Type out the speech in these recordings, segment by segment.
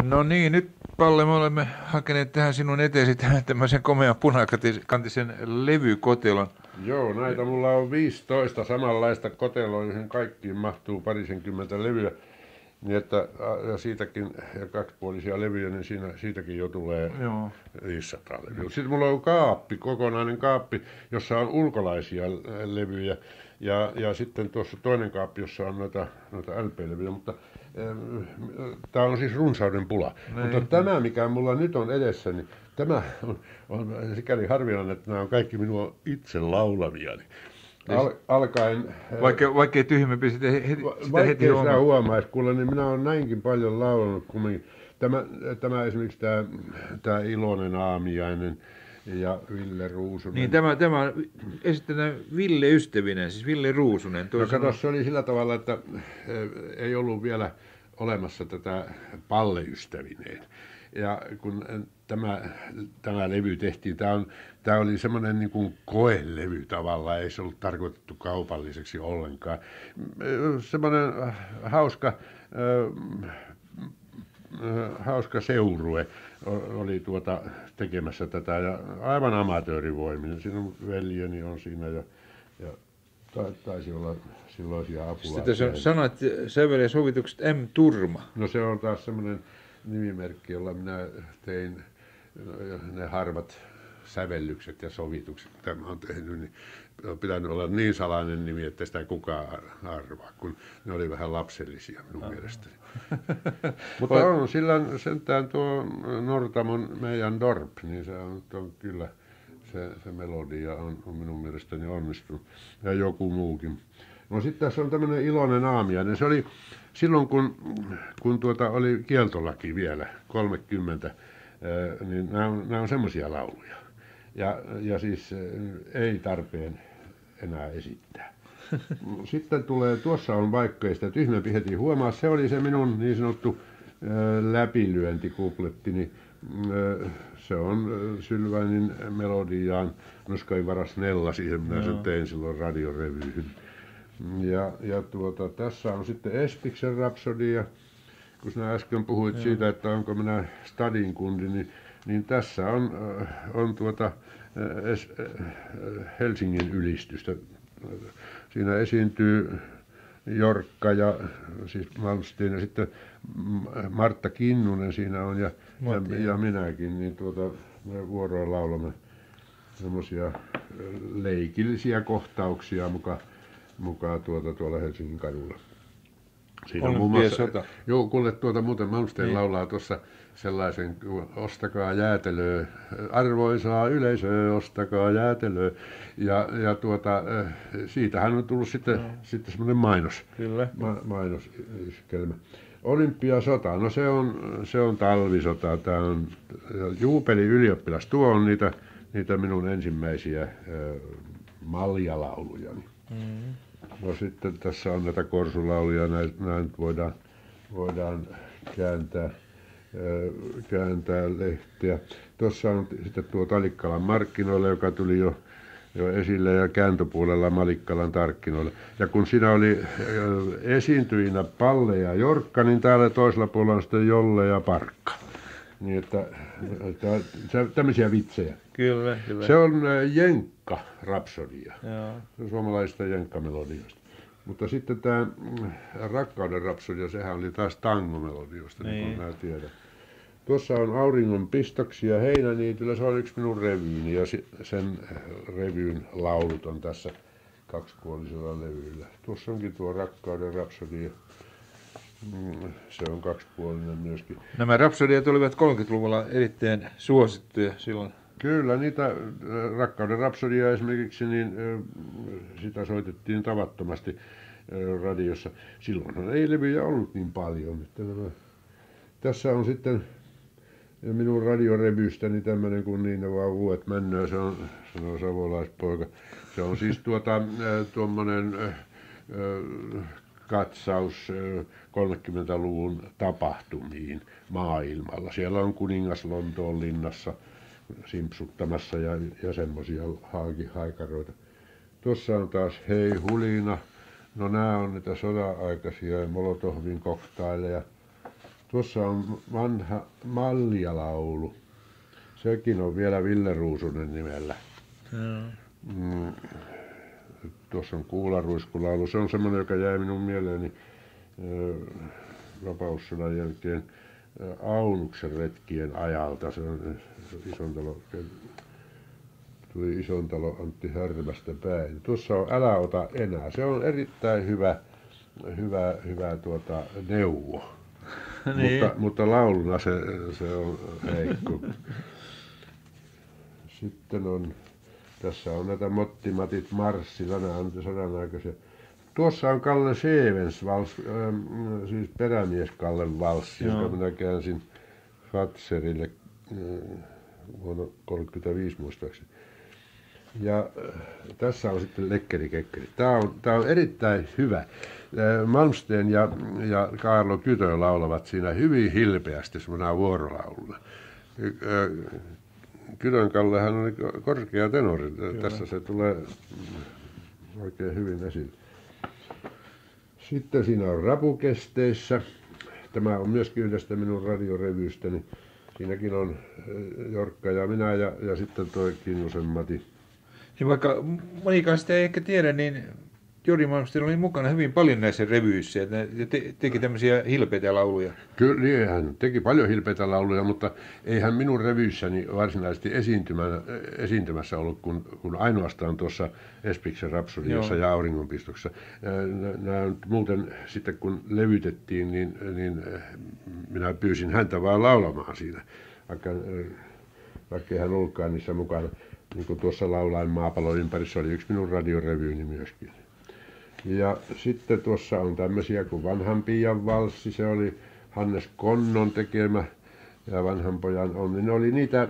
No niin, nyt Palle, me olemme hakeneet tähän sinun eteesi tämmöisen komean punakantisen levykotelon. Joo, näitä mulla on 15 samanlaista koteloa, joihin kaikkiin mahtuu parisenkymmentä levyä. Niin että, ja siitäkin, ja kaksipuolisia levyjä, niin siitäkin jo tulee Joo. 500 levyä. Sitten mulla on kaappi, kokonainen kaappi, jossa on ulkolaisia levyjä. Ja sitten tuossa toinen kaappi, jossa on noita LP-levyjä, mutta tämä on siis runsauden pula. Niin. Mutta tämä, mikä mulla nyt on edessä, niin tämä on sikäli harvinainen, että nämä on kaikki minua itse laulaviani. Alkaen... Vaikkei tyhmempi sitä heti Vaikkei sitä huomaa. huomaisi, kuule, niin minä olen näinkin paljon laulanut kumminkin. Tämä esimerkiksi tämä Iloinen aamiainen ja Ville Ruusunen. Niin, tämä on esitetään Ville Ystävinen, siis Ville Ruusunen. No kato, se oli sillä tavalla, että ei ollut vielä olemassa tätä Palle Ystävineen. Ja kun tämä levy tehtiin, tämä oli semmoinen niin kuin koelevy tavallaan, ei se ollut tarkoitettu kaupalliseksi ollenkaan. Semmoinen hauska seurue oli tekemässä tätä ja aivan amatöörivoimin. Siinä on veljeni on siinä ja taisi olla silloisia apulaisia. Sitten tässä on sanat, sävel ja sovitukset M. Turma. No se on taas semmoinen nimimerkki, jolla minä tein ne harvat sävellykset ja sovitukset, mitä mä oon tehnyt, niin on pitänyt olla niin salainen nimi, että sitä kukaan arvaa, kun ne oli vähän lapsellisia minun mielestäni. Mutta on sillä sentään tuo Nortamon meidän Dorp, niin se on kyllä, se melodia on minun mielestäni onnistunut ja joku muukin. No sitten tässä on tämmöinen Iloinen aamiainen. Se oli silloin, kun oli kieltolaki vielä, 30, niin nämä on semmoisia lauluja. Ja siis ei tarpeen enää esittää. Sitten tulee, tuossa on vaikka ei sitä tyhmempi heti huomaa, se oli se minun niin sanottu läpilyöntikupletti, niin se on Sylvainin melodiaan Noskai varas Nella, siihen minä sen tein silloin radiorevyyn. Ja tässä on sitten Espiksen Rapsodia, kun sinä äsken puhuit siitä, että onko minä stadin kundi, niin tässä on Helsingin ylistystä. Siinä esiintyy Jorkka ja siis Malmsteen ja sitten Martta Kinnunen siinä on ja minäkin, niin me vuoroin laulamme semmoisia leikillisiä kohtauksia mukaan tuolla Helsingin kadulla. Siinä on muun muassa, joo, kuule muuten Malmsteen laulaa tuossa sellaisen, ostakaa jäätelöä, arvoisaa yleisöä, ostakaa jäätelöä. Ja siitähän on tullut sitten semmoinen mainosiskelmä. Olympiasota, no se on talvisota, tämä on Juupeli ylioppilas, tuo on niitä minun ensimmäisiä maljalaulujani. No sitten tässä on näitä korsulauluja, näin voidaan kääntää lehteä. Tuossa on sitten tuo Talikkalan markkinoilla, joka tuli jo esille, ja kääntöpuolella Malikkalan tarkkinoilla. Ja kun siinä oli esiintyjinä Palle ja Jorkka, niin täällä toisella puolella on sitten Jolle ja Parkka. Niin että tämmöisiä vitsejä. Kyllä. Se on Jenkka-rapsodia. Se on suomalaisista jenkkamelodioista. Mutta sitten tämä Rakkauden rapsodia, sehän oli taas tangomelodioista, niin kuin mä tiedän. Tuossa on Auringon pistoksia Heinäniityllä, se on yksi minun revyyni ja sen revyyn laulut on tässä kaksipuolisella levyllä. Tuossa onkin tuo Rakkauden rapsodia. Se on kaksipuolinen myöskin. Nämä rapsodiat olivat 30-luvulla erittäin suosittuja silloin. Kyllä, niitä Rakkauden rapsodia esimerkiksi, niin sitä soitettiin tavattomasti radiossa. Silloinhan ei levyjä ollut niin paljon. Tässä on sitten minun radiorevystäni tämmöinen kuin Niin ne vaan vuodet mennään, se on savolaispoika. Se on siis tuommoinen katsaus 30-luvun tapahtumiin maailmalla. Siellä on kuningas Lontoon linnassa simpsuttamassa ja semmoisia haikaroita. Tuossa on taas Hei Hulina. No nämä on niitä sodan-aikaisia Molotovin koktaileja. Tuossa on vanha Malja-laulu. Sekin on vielä Ville Ruusunen nimellä. Mm. Tuossa on Kuularuiskulaulu. Se on semmoinen, joka jäi minun mieleeni vapaussodan jälkeen Aunuksen retkien ajalta. Se on tuli Isontalo Antti Härmästä päin. Tuossa on Älä ota enää. Se on erittäin hyvä neuvo. Niin. Mutta lauluna se on heikko. Sitten tässä on näitä Mottimatit Marssi, sodan aikaisia. Tuossa on Kalle Sevens siis perämies Kallen valssi, jonka minä käänsin Fatzerille vuonna 1935 muistaakseni. Ja tässä on sitten Lekkeri Kekkeri. Tämä on erittäin hyvä. Malmsteen ja Kaarlo Kytö laulavat siinä hyvin hilpeästi semmoisena vuorolauluna. Kytön Kallehan on korkea tenori. Kyllä. Tässä se tulee oikein hyvin esille. Sitten siinä on Rapukesteissä. Tämä on myöskin yhdestä minun radiorevyystäni. Siinäkin on Jorkka ja minä ja sitten toi Kinnusen Mati. Ja vaikka monikaan sitä ei ehkä tiedä, niin Jori Malmsteen oli mukana hyvin paljon näissä revyissä. Teki tämmöisiä hilpeitä lauluja. Kyllä, niin, hän teki paljon hilpeitä lauluja, mutta ei hän minun revyissäni varsinaisesti esiintymässä ollut, kun ainoastaan tuossa Espiksen Rapsodiassa ja Auringonpistoksessa. Muuten sitten kun levytettiin, niin minä pyysin häntä vaan laulamaan siinä, vaikka ei hän ollutkaan niissä mukana. Niin kuin tuossa Laulain maapallon ympärissä oli yksi minun radiorevyyni myöskin. Ja sitten tuossa on tämmöisiä kuin Vanhan Piian valssi, se oli Hannes Konnon tekemä ja Vanhan pojan onni. Ne oli niitä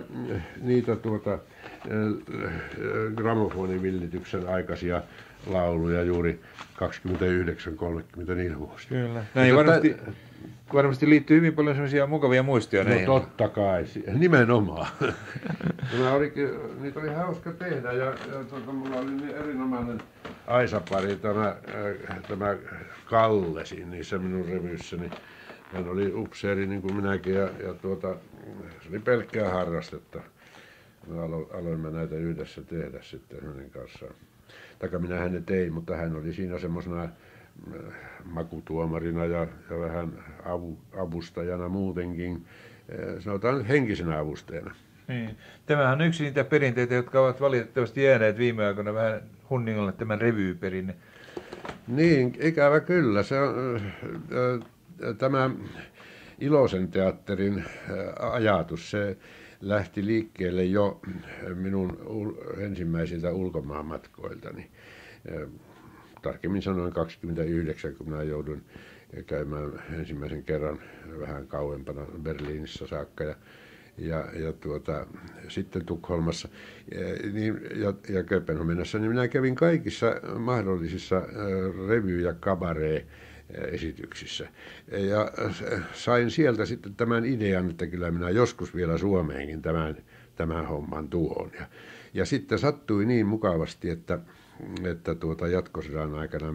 gramofonivillityksen aikaisia lauluja juuri 29-30 vuosia. Kyllä. Näin varmasti liittyy hyvin paljon semmoisia mukavia muistoja näihin. No totta kai, nimenomaan. Niitä oli hauska tehdä ja mulla oli niin erinomainen aisapari, tämä Kalle niissä minun revyissäni. Hän oli upseeri niin kuin minäkin ja se oli pelkkää harrastetta. Me aloimme näitä yhdessä tehdä sitten hänen kanssaan. Minähän ne tein, mutta hän oli siinä semmoisena makutuomarina ja vähän avustajana muutenkin, sanotaan henkisenä avustajana. Niin. Tämähän on yksi niitä perinteitä, jotka ovat valitettavasti jääneet viime aikoina vähän hunningolle, tämän revyyperinne. Niin, ikävä kyllä. Se on, tämä Ilosen teatterin ajatus, se lähti liikkeelle jo minun ensimmäisiltä ulkomaanmatkoiltani. Tarkemmin sanoen 29, kun minä joudun käymään ensimmäisen kerran vähän kauempana Berliinissä saakka ja sitten Tukholmassa ja Kööpenhaminassa, niin minä kävin kaikissa mahdollisissa revy- ja kabaree-esityksissä. Ja sain sieltä sitten tämän idean, että kyllä minä joskus vielä Suomeenkin tämän homman tuon. Ja sitten sattui niin mukavasti, että jatkosodan aikana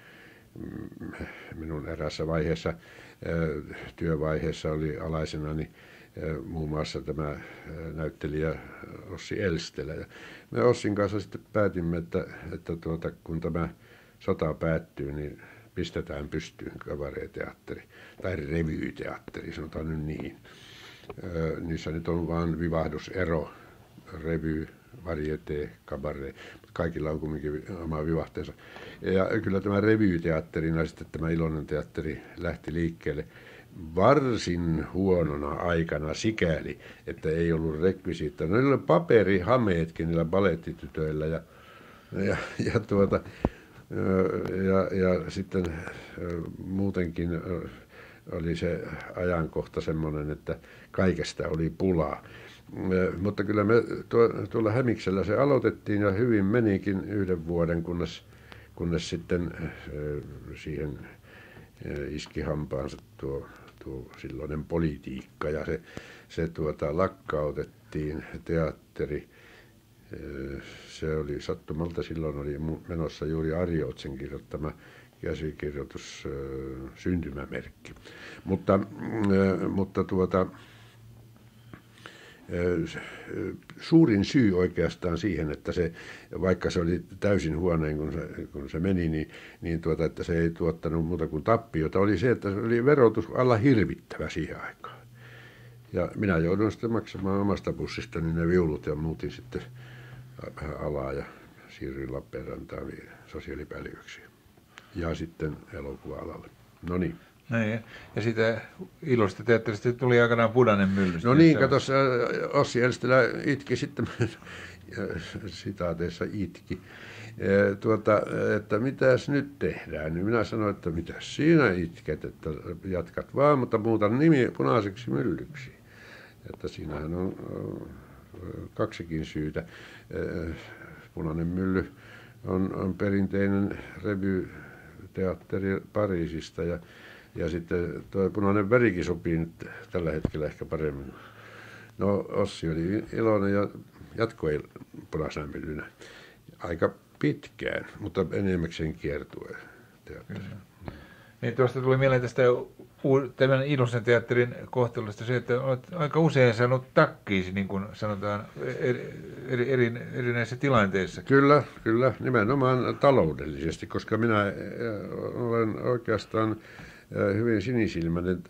minun erässä vaiheessa, työvaiheessa oli alaisena niin muun muassa tämä näyttelijä Ossi Elstelä. Ja me Ossin kanssa sitten päätimme, että kun tämä sota päättyy, niin pistetään pystyyn kabareteatteri tai revyteatteri, sanotaan nyt niin. Niissä nyt on vain vivahdusero, revy, varieté, kabaree, kaikilla on kumminkin oma vivahteensa. Ja kyllä tämä revyteatterina sitten tämä Ilonen teatteri lähti liikkeelle varsin huonona aikana sikäli, että ei ollut rekvisiittaa. No niillä oli paperihameetkin niillä balettitytöillä ja sitten muutenkin oli se ajankohta semmoinen, että kaikesta oli pulaa. Mutta kyllä me tuolla Hämiksellä se aloitettiin ja hyvin menikin yhden vuoden, kunnes sitten siihen iski hampaansa tuo silloinen politiikka ja se lakkautettiin teatteri. Se oli sattumalta, silloin oli menossa juuri Ari Otsen kirjoittama käsikirjoitus, syntymämerkki. Mutta suurin syy oikeastaan siihen, että se, vaikka se oli täysin huoneen, kun se meni, niin että se ei tuottanut muuta kuin tappiota, oli se, että se oli verotus alla hirvittävä siihen aikaan. Ja minä joudun sitten maksamaan omasta pussistani ne viulut ja muutin sitten vähän alaa ja siirryin Lappeenrantaan sosiaalipäälliköksi. Ja sitten elokuva-alalle. No niin. Näin, ja sitä ilosta teatterista tuli aikanaan Punainen mylly. No niin, katos, Ossi Elstelä itki sitten, sitaateissa itki, että mitäs nyt tehdään. Niin minä sanoin, että mitäs siinä itket, että jatkat vaan, mutta muutan nimi Punaiseksi myllyksi. Että siinähän on kaksikin syytä. Punainen mylly on perinteinen revyteatteri Pariisista ja sitten tuo Punainen värikin sopii nyt tällä hetkellä ehkä paremmin. No Ossi oli iloinen ja jatkoi Punaisena myllynä aika pitkään, mutta enemmäkseen kiertue teatteri. Niin tuosta tuli mieleen tästä tämän Iloisen teatterin kohtelusta se, että olet aika usein saanut takkiisi, niin kuin sanotaan, erinäisissä tilanteissa. Kyllä, nimenomaan taloudellisesti, koska minä olen oikeastaan hyvin sinisilmäinen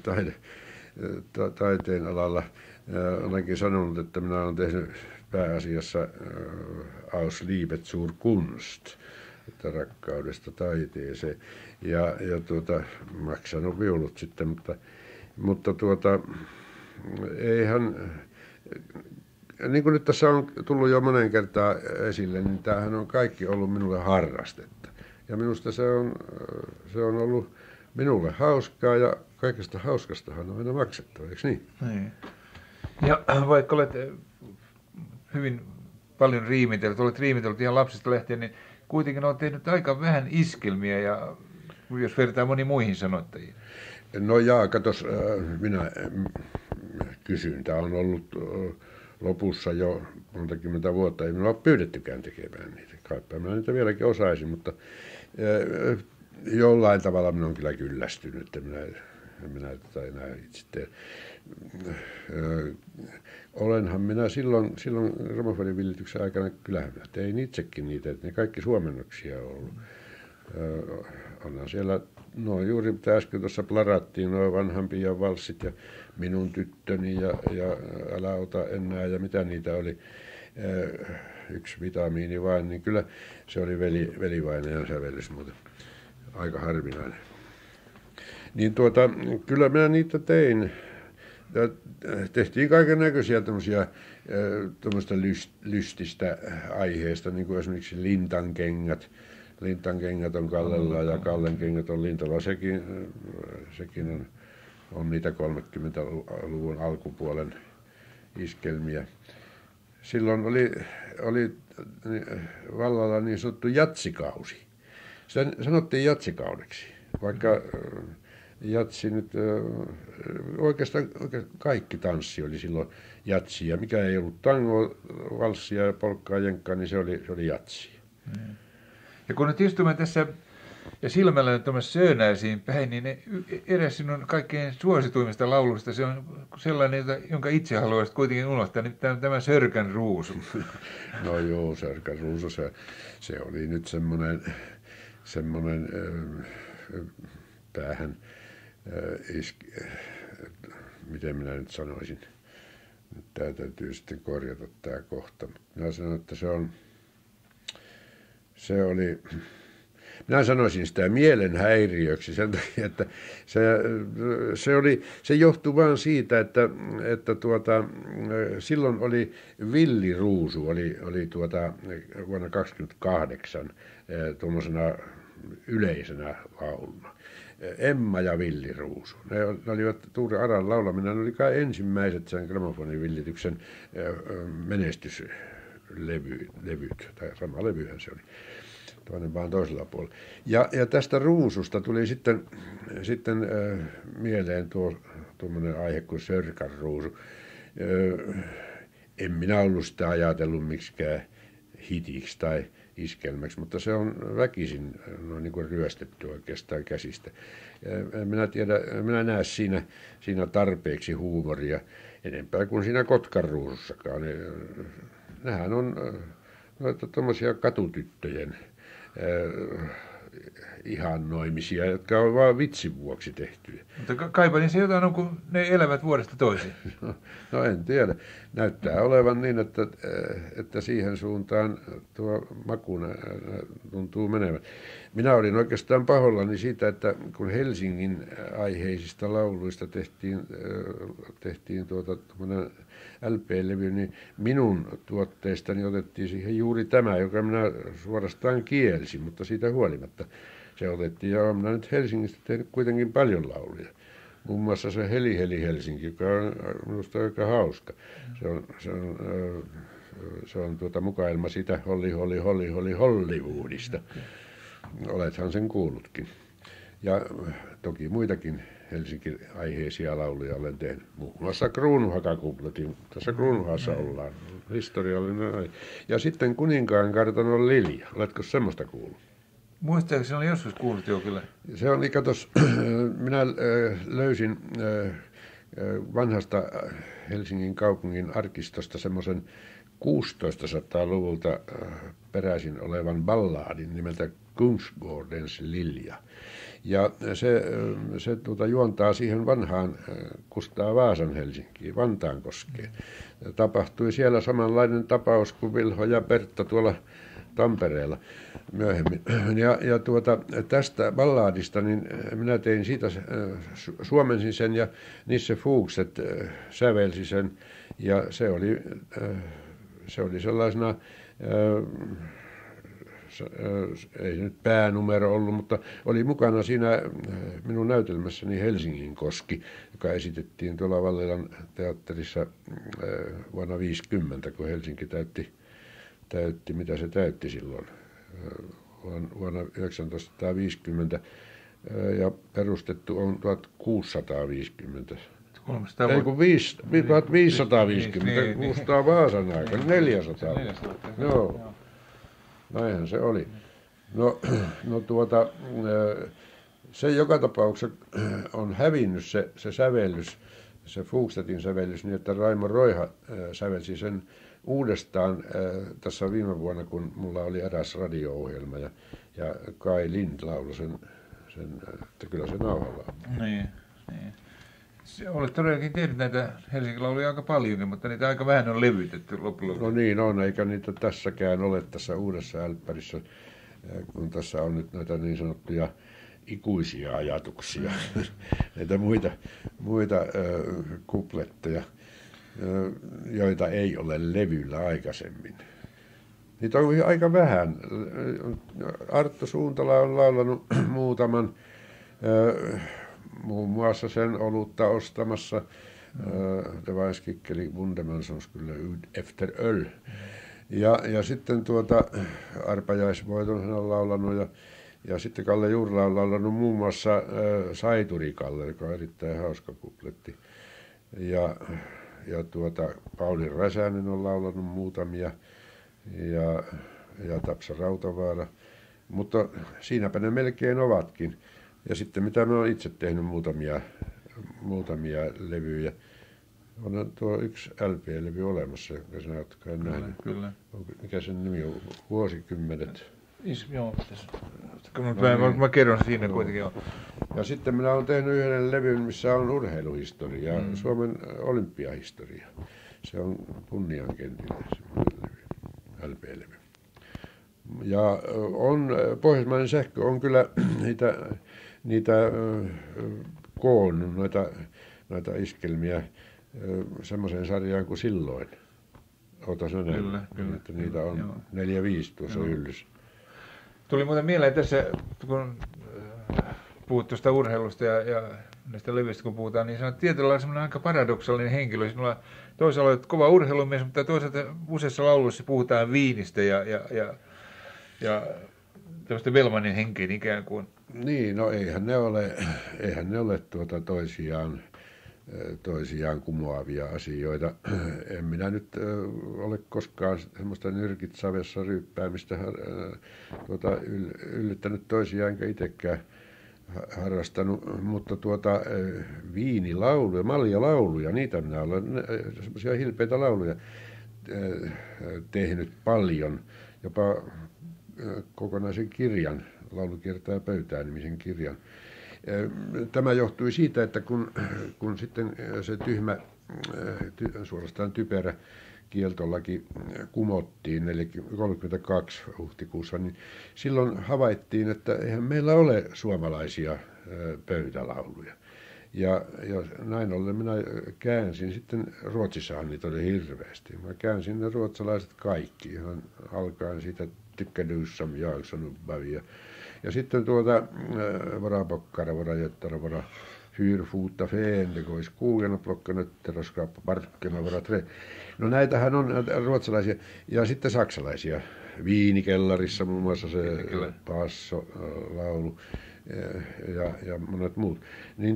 taiteen alalla. Olenkin sanonut, että minä olen tehnyt pääasiassa aus Liebe zur Kunst, että rakkaudesta taiteeseen, ja maksanut viulut sitten, mutta eihän, niin kuin nyt tässä on tullut jo monen kertaa esille, niin tämähän on kaikki ollut minulle harrastetta. Ja minusta se on ollut minulle hauskaa, ja kaikesta hauskastahan on aina maksettava, eikö niin? Niin. Ja vaikka olet hyvin paljon olet riimitellyt ihan lapsesta lähtien, niin kuitenkin olet tehnyt aika vähän iskelmiä, ja jos vertaa moniin muihin sanoittajiin. No jaa, katos, minä kysyntä on ollut lopussa jo monta kymmentä vuotta. Ei minua ole pyydettykään tekemään niitä. Kaipa minä niitä vieläkin osaisin, mutta jollain tavalla minä olen kyllä kyllästynyt, että minä tätä enää itse teen. Olenhan minä silloin gramofonin villityksen aikana, kyllähän minä tein itsekin niitä, että ne kaikki suomennoksia on ollut. Onhan siellä, no juuri mitä äsken tuossa plarattiin, nuo Vanhan piian valssit ja Minun tyttöni ja Älä ota enää ja mitä niitä oli, yksi vitamiini vain, niin kyllä se oli Velivainajan sävellys muuten, aika harvinainen. Niin kyllä minä niitä tein. Tehtiin kaiken näköisiä tämmöistä lystistä aiheesta, niin kuin esimerkiksi lintankengät. Lintankengät on Kallella ja Kallen kengät on Lintalla. Sekin on niitä 30-luvun alkupuolen iskelmiä. Silloin oli vallalla niin sanottu jatsikausi. Sitä sanottiin jatsikaudeksi, vaikka jatsi nyt, oikeastaan kaikki tanssi oli silloin jatsia. Mikä ei ollut tango, valssia ja polkkaa jenkkaa, niin se oli jatsi. Ja kun nyt istumme tässä ja silmällä nyt tuommoista Söönäisiin päin, niin eräs sinun kaikkein suosituimmista lauluista, se on sellainen, jonka itse haluaisit kuitenkin unohtaa, niin tämä Sörkän ruusu. No joo, Sörkän ruusu, se oli nyt semmoinen päähän miten minä nyt sanoisin, nyt tämä täytyy sitten korjata tämä kohta. Minä sanon, että minä sanoisin sitä mielenhäiriöksi sen takia, että se johtui vain siitä, että silloin oli Villi Ruusu, oli vuonna 1928 tuommoisena yleisenä lauluna. Emma ja Villi Ruusu. Ne olivat Tuure Aran laulamina. Ne oli kai ensimmäiset sen gramofonin villityksen menestyslevyt. Tai sama levyhän se oli. Toinen vaan toisella puolella. Ja tästä ruususta tuli sitten mieleen tuommoinen aihe kuin Sörkän ruusu. En minä ollut sitä ajatellut miksikään hitiksi tai iskelmäksi, mutta se on väkisin noin niin kuin ryöstetty oikeastaan käsistä. Minä näe siinä tarpeeksi huumoria enempää kuin siinä Kotkan ruusussakaan. Nehän on noita tommosia katutyttöjen ihannoimisia, jotka on vain vitsin vuoksi tehtyjä. Mutta kaipa niin se jotain on, kun ne elävät vuodesta toiseen. No en tiedä. Näyttää olevan niin, että siihen suuntaan tuo maku tuntuu menevän. Minä olin oikeastaan pahoillani siitä, että kun Helsingin aiheisista lauluista tehtiin LP-levy, niin minun tuotteistani otettiin siihen juuri tämä, joka minä suorastaan kielsin, mutta siitä huolimatta se otettiin. Ja olen minä nyt Helsingistä tehnyt kuitenkin paljon lauluja. Muun muassa se Heli Heli Helsinki, joka on minusta aika hauska. Se on mukailma sitä Holli Holli Holli Holli Hollywoodista. Olethan sen kuullutkin. Ja toki muitakin Helsinki-aiheisia lauluja olen tehnyt. Muun muassa Kruunuhaka-kupletin. Tässä Kruunuhassa ollaan. Historiallinen. Ja sitten Kuninkaan kartanon Lilja. Oletko semmoista kuullut? Muistaakseni olen joskus kuullut jo kyllä. Se on katos, minä löysin vanhasta Helsingin kaupungin arkistosta semmoisen 1600-luvulta peräisin olevan ballaadin nimeltä Kungsgårdens Lilja. Ja se juontaa siihen vanhaan Kustaa Vaasan Helsinkiin, Vantaankoskeen. Tapahtui siellä samanlainen tapaus kuin Vilho ja Pertta tuolla Tampereella myöhemmin. Ja tästä ballaadista, niin minä tein siitä, suomensin sen ja Nisse Fuchset sävelsi sen. Ja se oli sellaisena, ei nyt päänumero ollut, mutta oli mukana siinä minun näytelmässäni Helsingin koski, joka esitettiin tuolla Vallilan teatterissa vuonna 1950, kun Helsinki täytti, mitä se täytti silloin, vuonna 1950, ja perustettu on 1650. 1550, Kustaa Vaasan aikana, 400. Joo, näinhän se oli. No se joka tapauksessa on hävinnyt se sävellys, se Fuchsetin sävellys, niin että Raimo Roiha sävelsi sen uudestaan tässä viime vuonna, kun mulla oli eräs radio-ohjelma ja Kai Lind lauloi sen, että kyllä se nauhalla on. Niin. Olet todellakin tehnyt näitä Helsingin lauluja aika paljonkin, mutta niitä aika vähän on levytetty loppujen. No niin on, eikä niitä tässäkään ole tässä uudessa älppärissä, kun tässä on nyt näitä niin sanottuja ikuisia ajatuksia, näitä muita kupletteja, joita ei ole levyllä aikaisemmin. Niitä on aika vähän. Arttu Suuntala on laulanut muutaman, muun muassa sen olutta ostamassa. Det var en skicklig bondeman som skulle ut efter öl. Ja sitten Arpajaisvoiton hän on laulanut ja sitten Kalle Jurla on laulanut muun muassa Saituri Kalle, joka on erittäin hauska kupletti. Ja Pauli Räsänen on laulanut muutamia ja Tapsa Rautavaara, mutta siinäpä ne melkein ovatkin. Ja sitten mitä mä oon itse tehnyt muutamia levyjä. On tuo yksi LP-levy olemassa, jonka sinä olet kai nähnyt. Kyllä. Mikä sen nimi on? Vuosikymmenet. Joo, mä kerron siinä kuitenkin. Ja sitten minä olen tehnyt yhden levyn, missä on urheiluhistoria, Suomen olympiahistoria. Se on Punniankentillä semmoinen levy, LP-levy. Ja Pohjoismainen sähkö on kyllä niitä koonnut, noita iskelmiä semmoiseen sarjaan kuin Silloin. Oota sinä nähnyt, että niitä on 4-5 tuossa hyllyssä. Tuli muuten mieleen tässä, kun puhut tuosta urheilusta ja näistä levyistä kun puhutaan, niin se on tietyllä lailla semmoinen aika paradoksaalinen henkilö. Sinulla toisaalta olet kova urheilumies, mutta toisaalta useissa lauluissa puhutaan viinistä ja tämmöistä Bellmanin henkeen ikään kuin. Niin, no eihän ne ole toisiaan toisiaan kumoavia asioita. En minä nyt ole koskaan semmoista nyrkitsavessa ryyppäämistä yllyttänyt toisiaan, enkä itsekään harrastanut, mutta viinilauluja, maljalauluja, niitä minä olen, semmoisia hilpeitä lauluja tehnyt paljon, jopa kokonaisen kirjan, Laulukiertäjä pöytään -nimisen kirjan. Tämä johtui siitä, että kun sitten se tyhmä, suorastaan typerä kieltolaki kumottiin 32 huhtikuussa, niin silloin havaittiin, että eihän meillä ole suomalaisia pöytälauluja. Ja näin ollen minä käänsin sitten, Ruotsissahan niitä oli hirveästi, mä käänsin ne ruotsalaiset kaikki, ihan alkaen siitä Tycker du som jag, sanoi Bavia. Ja sitten våra bockar, våra jättar, våra fyrfota fen, det går i skogen och plockar nötter och skrapar barken av våra trä. No näitähän on ruotsalaisia ja sitten saksalaisia. Viinikellarissa muun muassa se Passo-laulu ja monet muut. Niin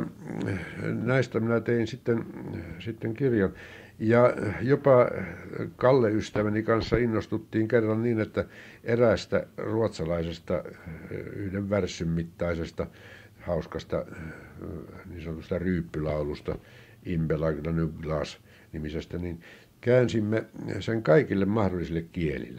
näistä minä tein sitten kirjan. Ja jopa Kalle-ystäväni kanssa innostuttiin kerran niin, että eräästä ruotsalaisesta yhden värssyn mittaisesta hauskasta niin sanotusta ryyppylaulusta, Imbelagda Nuglas -nimisestä, niin käänsimme sen kaikille mahdollisille kielille.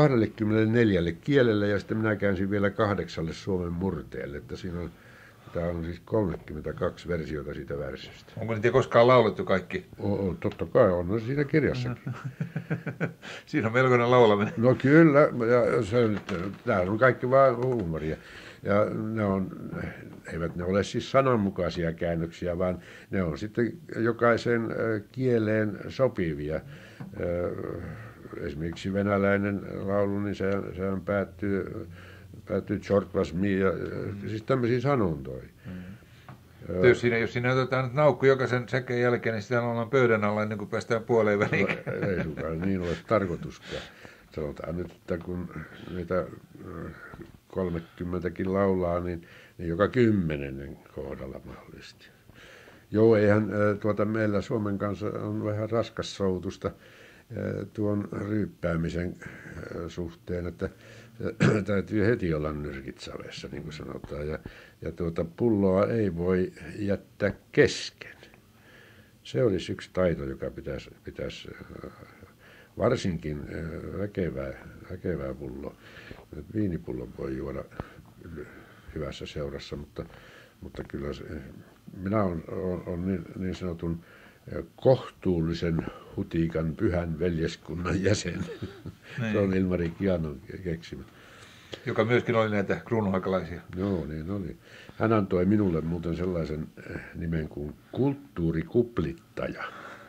24 kielelle ja sitten minä käänsin vielä 8 suomen murteelle, että siinä on, tämä on siis 32 versiota siitä värssystä. Onko niitä koskaan laulettu kaikki? Totta kai, on siinä kirjassakin. Siinä on melkoinen laulaminen. No kyllä, ja tämä on kaikki vaan huumoria. Ja eivät ne ole siis sananmukaisia käännöksiä, vaan ne on sitten jokaiseen kieleen sopivia. Esimerkiksi venäläinen laulu, niin sehän päättyy Tjortvasmi ja siis tämmöisiä sanontoja. Jos siinä otetaan nyt naukku jokaisen säkeen jälkeen, niin sitä ollaan pöydän alla ennen kuin päästään puoleen väliin. Ei sukaan niin ole tarkoituskaan. Sanotaan nyt, että kun niitä 30kin laulaa, niin joka 10. kohdalla mahdollisesti. Joo, eihän meillä Suomen kanssa on vähän raskas soutusta tuon ryyppäämisen suhteen, että täytyy heti olla nyrkit savessa, niin kuin sanotaan, ja pulloa ei voi jättää kesken. Se olisi yksi taito, joka pitäisi varsinkin väkevää pulloa. Viinipullon voi juoda hyvässä seurassa, mutta kyllä minä olen niin sanotun kohtuullisen hutikan pyhän veljeskunnan jäsen. Se on Ilmari Kianon keksimä. Joka myöskin oli näitä kruununhakalaisia. Joo, niin oli. Hän antoi minulle muuten sellaisen nimen kuin kulttuurikuplittaja.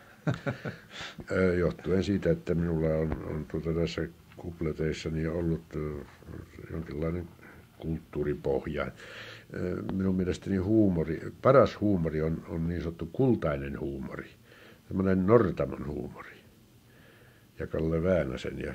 Johtuen siitä, että minulla on tässä kupleteissani ollut jonkinlainen kulttuuripohja. Minun mielestäni paras huumori on niin sanottu kultainen huumori, semmoinen Nortamon huumori. Ja Kalle Väänäsen ja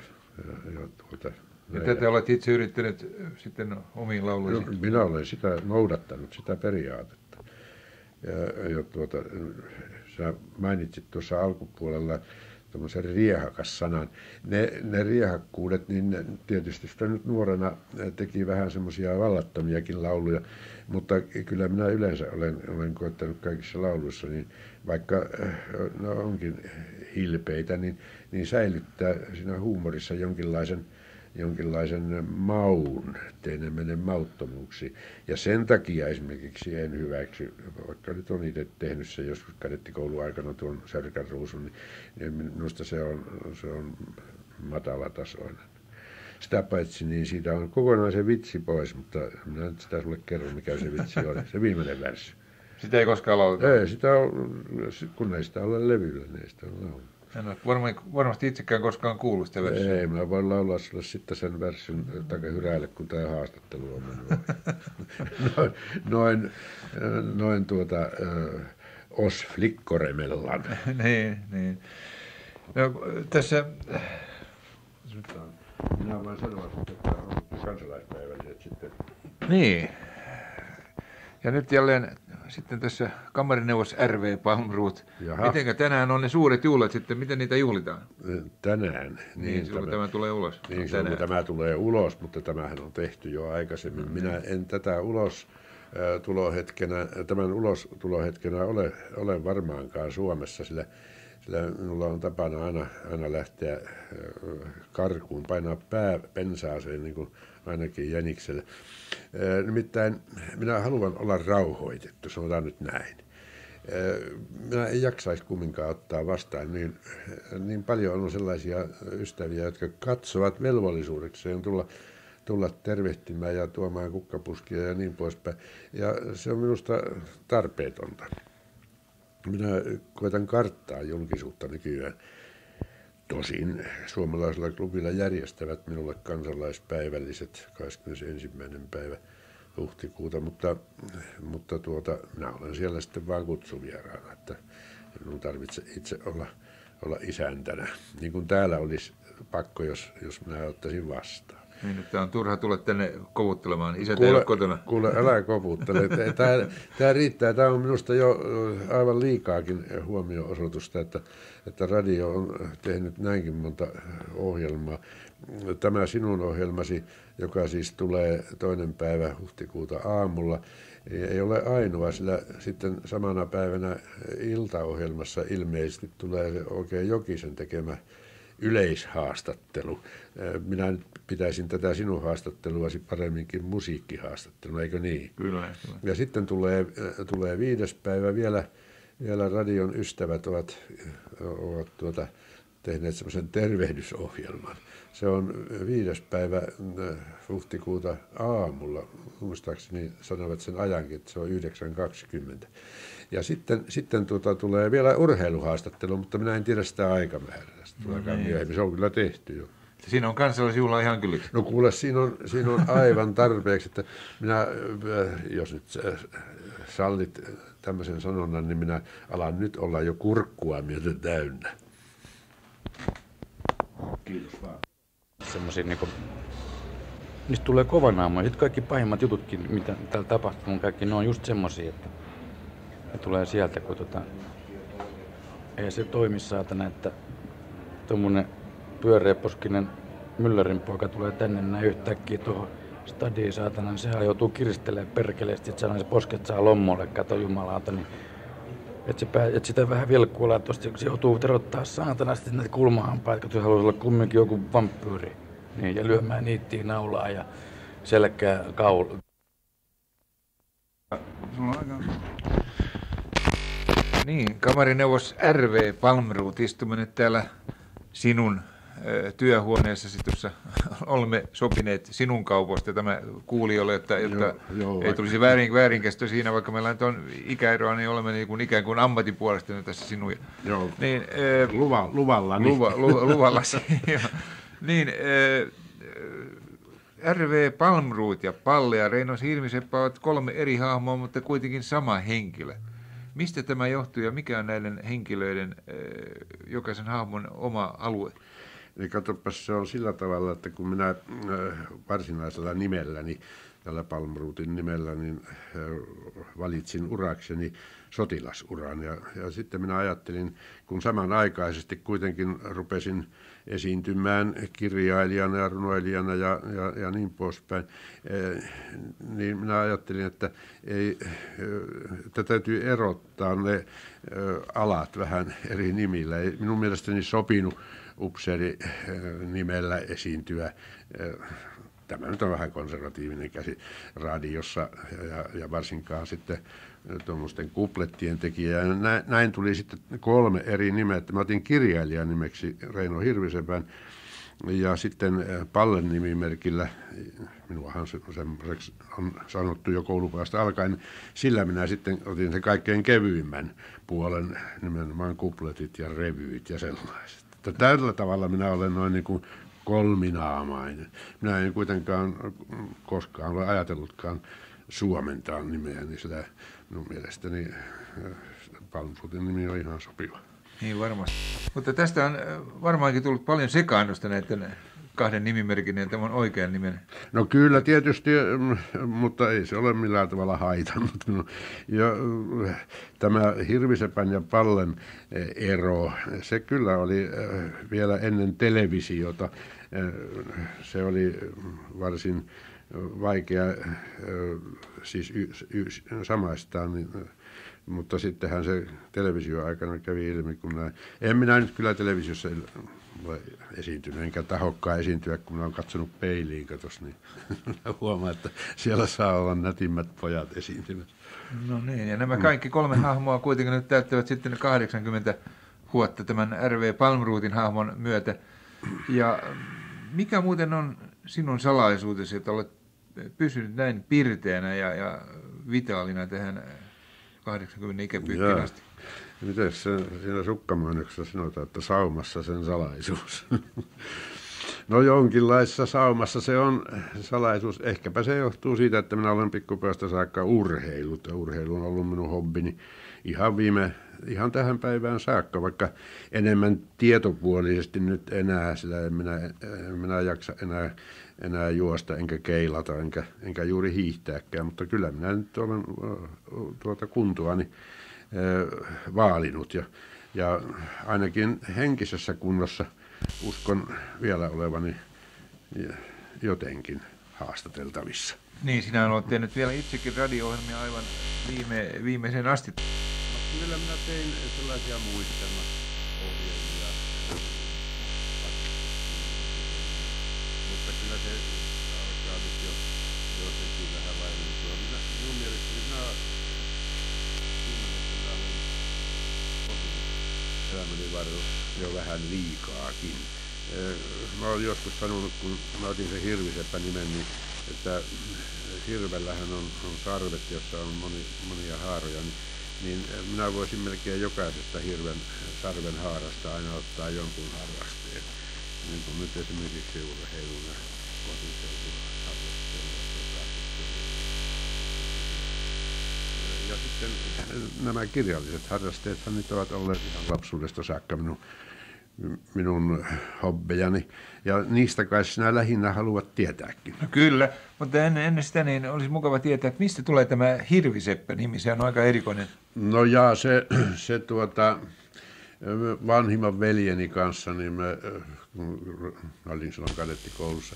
te olette itse yrittäneet sitten omiin lauluihin? Minä olen sitä noudattanut, sitä periaatetta. Ja sä mainitsit tuossa alkupuolella tämmöisen riehakas-sanan. Ne riehakkuudet, niin tietysti sitä nyt nuorena teki vähän semmoisia vallattomiakin lauluja, mutta kyllä minä yleensä olen koettanut kaikissa lauluissa, niin vaikka ne onkin hilpeitä, niin säilyttää siinä huumorissa jonkinlaisen maun, ettei ne mene mauttomuuksiin. Ja sen takia esimerkiksi en hyväksy, vaikka nyt on itse tehnyt se joskus kadettikouluaikana tuon Särkän ruusun, niin minusta se on matalatasoinen. Sitä paitsi, niin siitä on kokonaan se vitsi pois, mutta minä nyt sitä sulle kerron, mikä se vitsi oli, se viimeinen värssi. Sitä ei koskaan lauleta? Ei, kun ei sitä ole levyllä, niin ei sitä ole lauleta. En ole varmasti itsekään koskaan kuullut sitä versiota. Ei, mä voin laulaa sulle sitten sen verssin hyräille, kun tämä haastattelu on mennyt. noin Os Flickoremellan. niin. No, tässä... Minä voin sanoa, että on kansalaispäivälliset sitten. Niin. Ja nyt jälleen sitten tässä kamarineuvos R.V. Palmroth. Jaha. Mitenkä tänään on ne suuret juhlat sitten, miten niitä juhlitaan? Tänään. Niin silloin kun tämä tulee ulos. Niin silloin kun tämä tulee ulos, mutta tämähän on tehty jo aikaisemmin. Minä en tätä tämän ulostulohetkenä ole varmaankaan Suomessa, sillä minulla on tapana aina lähteä karkuun, painaa pää pensaaseen, niin kuin ainakin jänikselle. Nimittäin minä haluan olla rauhoitettu, sanotaan nyt näin. Minä en jaksaisi kumminkaan ottaa vastaan. Niin paljon on sellaisia ystäviä, jotka katsovat velvollisuudekseen tulla tervehtimään ja tuomaan kukkapuskia ja niin poispäin. Ja se on minusta tarpeetonta. Minä koitan karttaa julkisuutta nykyään. Tosin suomalaisella klubilla järjestävät minulle kansalaispäivälliset 21. päivä huhtikuuta, mutta minä olen siellä sitten vaan kutsuvieraana, että minun tarvitse itse olla isäntänä. Niin kuin täällä olisi pakko, jos minä ottaisin vastaan. Niin, että on turha tulla tänne kovuttelemaan. Isät ei ole kotona. Kuule, älä kovuttele. Tämä riittää. Tämä on minusta jo aivan liikaakin huomio-osoitusta, että radio on tehnyt näinkin monta ohjelmaa. Tämä sinun ohjelmasi, joka siis tulee 2. päivä huhtikuuta aamulla, ei ole ainoa, sillä sitten samana päivänä iltaohjelmassa ilmeisesti tulee se oikein Jokisen tekemä yleishaastattelu. Minä nyt pitäisin tätä sinun haastatteluasi paremminkin musiikkihaastattelua, eikö niin? Kyllä. Ja sitten tulee 5. päivä vielä radion ystävät ovat tehneet semmoisen tervehdysohjelman. Se on 5. päivä huhtikuuta aamulla, muistaakseni sanovat sen ajankin, että se on 9.20. Ja sitten tulee vielä urheiluhaastattelu, mutta minä en tiedä sitä aikamäärää. Se tuleekaan myöhemmin. Se on kyllä tehty jo. Siinä on kansallisjuhla ihan kylliksi. No kuule, siinä on aivan tarpeeksi, että minä, jos nyt sallit tämmöisen sanonnan, niin minä alan nyt olla jo kurkkua myöten täynnä. Kiitos vaan. Semmoisia niinku, niistä tulee kovanaamoja. Sitten kaikki pahimmat jututkin, mitä täällä tapahtuu, kaikki ne on just semmosia, että ne tulee sieltä, kun ei se toimi saatana, että tommonen pyöreäposkinen myllärin poika tulee tänne näin yhtäkkiä tuohon stadiin saatana, niin sehän joutuu kiristelemään perkeleesti, että se posket saa lommolle, kato jumalauta, niin et sitä vähän vilkkuillaan tosta, kun se joutuu terottaa saatana sitten näitä kulmahampaita, kun se haluaisi olla kumminkin joku vampyyri, niin, ja lyömään niittiin naulaa ja selkää kaula. Niin, kamarineuvos R.V. Palmroth, istumme nyt täällä sinun työhuoneessasi tuossa. Olemme sopineet sinun kaupoista tämä kuulijoille, jotta ei tulisi väärinkäsitystä siinä, vaikka meillä nyt on ikäeroa, niin olemme niin kuin ikään kuin ammatin puolesta nyt tässä sinun. Joo, niin, luvalla. Luvallasi. Niin, R.V. Palmroth ja Palle ja Reinos Hirviseppä ovat 3 eri hahmoa, mutta kuitenkin sama henkilö. Mistä tämä johtuu ja mikä on näiden henkilöiden, jokaisen hahmon oma alue? Niin katsopas, se on sillä tavalla, että kun minä varsinaisella nimelläni, tällä Palmrothin nimellä, niin valitsin urakseni sotilasuran. Ja sitten minä ajattelin, kun samanaikaisesti kuitenkin rupesin esiintymään kirjailijana ja runoilijana ja niin poispäin, niin minä ajattelin, että täytyy erottaa ne alat vähän eri nimillä. Ei minun mielestäni sopinut upseeri nimellä esiintyä. Tämä nyt on vähän konservatiivinen käsi radiossa ja varsinkaan sitten tuommoisten kuplettien tekijä. Ja näin tuli sitten 3 eri nimeä. Mä otin kirjailijan nimeksi Reino Hirvisepän ja sitten Pallen nimimerkillä, minuahan semmoiseksi on sanottu jo koulupäästä alkaen, sillä minä sitten otin sen kaikkein kevyimmän puolen, nimenomaan kupletit ja revyyt ja sellaiset. Tällä tavalla minä olen noin niin kuin kolminaamainen. Minä en kuitenkaan koskaan ole ajatellutkaan suomentaa nimeäni, sillä minun mielestäni Palmrothin nimi on ihan sopiva. Niin varmasti. Mutta tästä on varmaankin tullut paljon sekaannusta näiden kahden nimimerkin ja tämän oikean nimen? No kyllä tietysti, mutta ei se ole millään tavalla haitannut. Ja tämä Hirvisepän ja Pallen ero, se kyllä oli vielä ennen televisiota. Se oli varsin vaikea siis samaistaan, niin, mutta sittenhän se televisioaikana kävi ilmi, kun näin. En minä nyt kyllä televisiossa ole esiintynyt, enkä tahokkaan esiintyä, kun olen katsonut peiliin katos, niin huomaa, että siellä saa olla nätimmät pojat esiintymässä. No niin, ja nämä kaikki 3 hahmoa kuitenkin nyt täyttävät sitten 80 vuotta tämän R.V. Palmrootin hahmon myötä. Ja mikä muuten on sinun salaisuutesi, että olet pysynyt näin pirteänä ja vitaalina tähän 80 ikäpyykkiin asti? Miten siinä sukkamuonnoksessa sanotaan, että saumassa sen salaisuus? No jonkinlaisessa saumassa se on salaisuus. Ehkäpä se johtuu siitä, että minä olen pikkupäästä saakka urheillut. Ja urheilu on ollut minun hobbini ihan tähän päivään saakka, vaikka enemmän tietopuolisesti nyt enää, sillä en minä jaksa enää juosta, enkä keilata, enkä juuri hiihtääkään, mutta kyllä minä nyt olen kuntoani vaalinut ja ainakin henkisessä kunnossa uskon vielä olevani jotenkin haastateltavissa. Niin, sinä olet tehnyt vielä itsekin radio-ohjelmia aivan viimeisen asti. No, kyllä minä tein sellaisia muistelma-ohjelmia, mutta kyllä se alkaa nyt jo jotenkin vähän laimentua. Minun mielestäni minä olen elämäni varrella jo vähän liikaakin. Mä olen joskus sanonut, kun mä otin sen Hirvisepän nimen, niin että hirvellähän on sarvet, jossa on monia haaroja, niin minä voisin melkein jokaisesta hirven sarven haarasta aina ottaa jonkun harrasteen. Niin kuin nyt esimerkiksi urheilun ja kotiseutuharrasteen. Ja sitten nämä kirjalliset harrasteethan nyt ovat olleet ihan lapsuudesta saakka minun hobbejani, ja niistä kai sinä lähinnä haluat tietääkin. No kyllä, mutta ennen sitä niin olisi mukava tietää, että mistä tulee tämä Hirviseppä-nimi, se on aika erikoinen. No ja se vanhimman veljeni kanssa, niin me olin silloin kadettikoulussa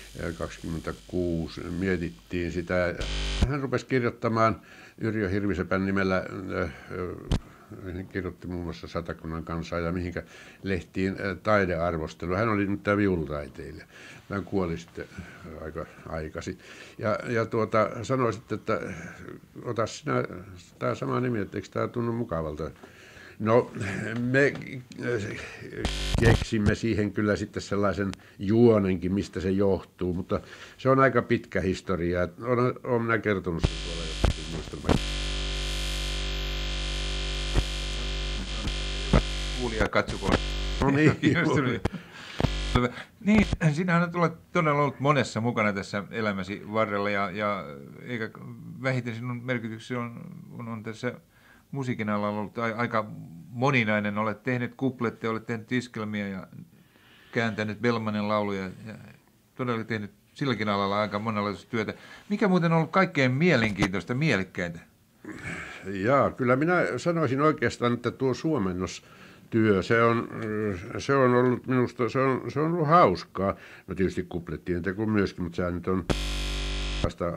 26, mietittiin sitä. Hän rupesi kirjoittamaan Yrjö Hirvisepän nimellä, kirjoitti muun muassa Satakunnan Kansaa ja mihinkä lehtiin taidearvostelu. Hän oli nyt tämä viulutaiteilija. Hän kuoli sitten aika aikaisin. Ja sanoi sitten, että ota sinä tämä sama nimi, että eikö tämä tunnu mukavalta. No me keksimme siihen kyllä sitten sellaisen juonenkin, mistä se johtuu, mutta se on aika pitkä historia. Olen minä kertonut sen tuolla jossakin muistelma. Kuulija katsokoon. No niin. Niin, sinähän olet todella ollut monessa mukana tässä elämäsi varrella ja eikä vähiten sinun merkityksesi on tässä musiikin alalla ollut aika moninainen. Olet tehnyt kupletteja, olet tehnyt iskelmiä ja kääntänyt Bellmanin lauluja ja todella tehnyt silläkin alalla aika monenlaista työtä. Mikä muuten on ollut kaikkein mielenkiintoista, mielekkäintä? Jaa, kyllä minä sanoisin oikeastaan, että tuo suomennostyö, se on ollut minusta, se on ollut hauskaa. No tietysti kuplettien teko myöskin, mutta sehän nyt on vasta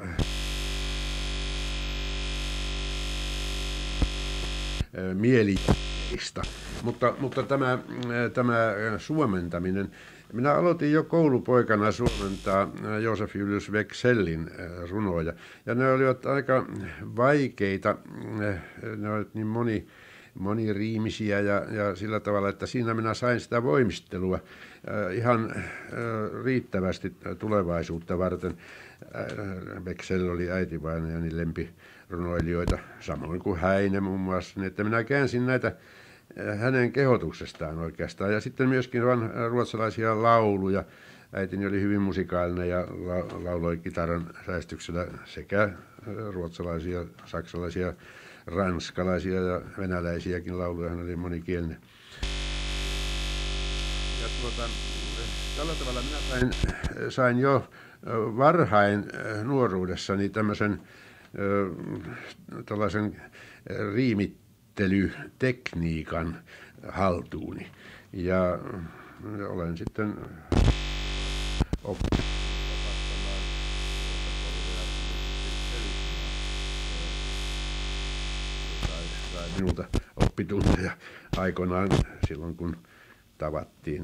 mieliistä. Mutta tämä suomentaminen, minä aloitin jo koulupoikana suomentaa Joosef Julius Wexellin runoja, ja ne olivat aika vaikeita, ne olivat niin moniriimisiä ja sillä tavalla, että siinä minä sain sitä voimistelua ihan riittävästi tulevaisuutta varten. Wexell oli äitivainajani lempirunoilijoita, samoin kuin Häine muun muassa, niin että minä käänsin näitä hänen kehotuksestaan oikeastaan. Ja sitten myöskin ruotsalaisia lauluja. Äitini oli hyvin musikaalinen ja lauloi kitaran säestyksellä sekä ruotsalaisia, saksalaisia, ranskalaisia ja venäläisiäkin lauluja. Hän oli monikielinen. Ja tällä tavalla minä sain jo varhain nuoruudessani tällaisen riimittelytekniikan haltuuni. Ja olen sitten oppinut minulta oppitunteja aikoinaan silloin, kun tavattiin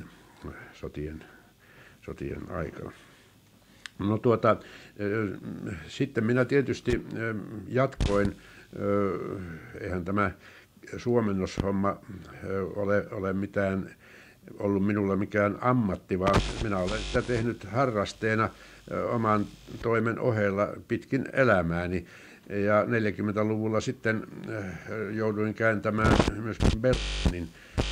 sotien aikana. No sitten minä tietysti jatkoin, eihän tämä suomennoshomma ole ollut minulla mikään ammatti, vaan minä olen sitä tehnyt harrasteena oman toimen ohella pitkin elämääni. Ja 40-luvulla sitten jouduin kääntämään myöskin Bergmanin.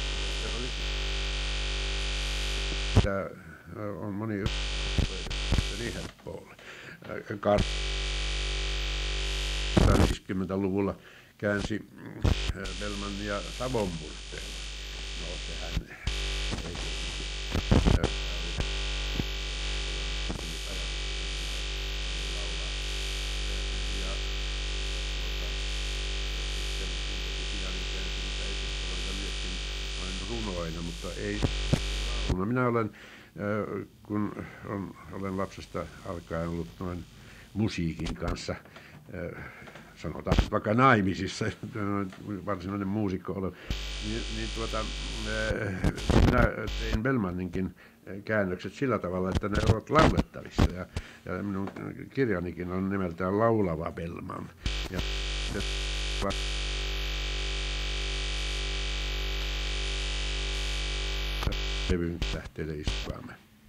Tämä on moni niin helppo olla. 50-luvulla käänsi Bellmania Savonmurteella. No sehän ei runoina, mutta ei. Minä olen, kun olen lapsesta alkaen ollut noin musiikin kanssa, sanotaan vaikka naimisissa, varsinainen muusikko olen, minä tein Bellmaninkin käännökset sillä tavalla, että ne ovat laulettavissa. Ja minun kirjanikin on nimeltään Laulava Bellman. Ja levyn tähteille istuamme.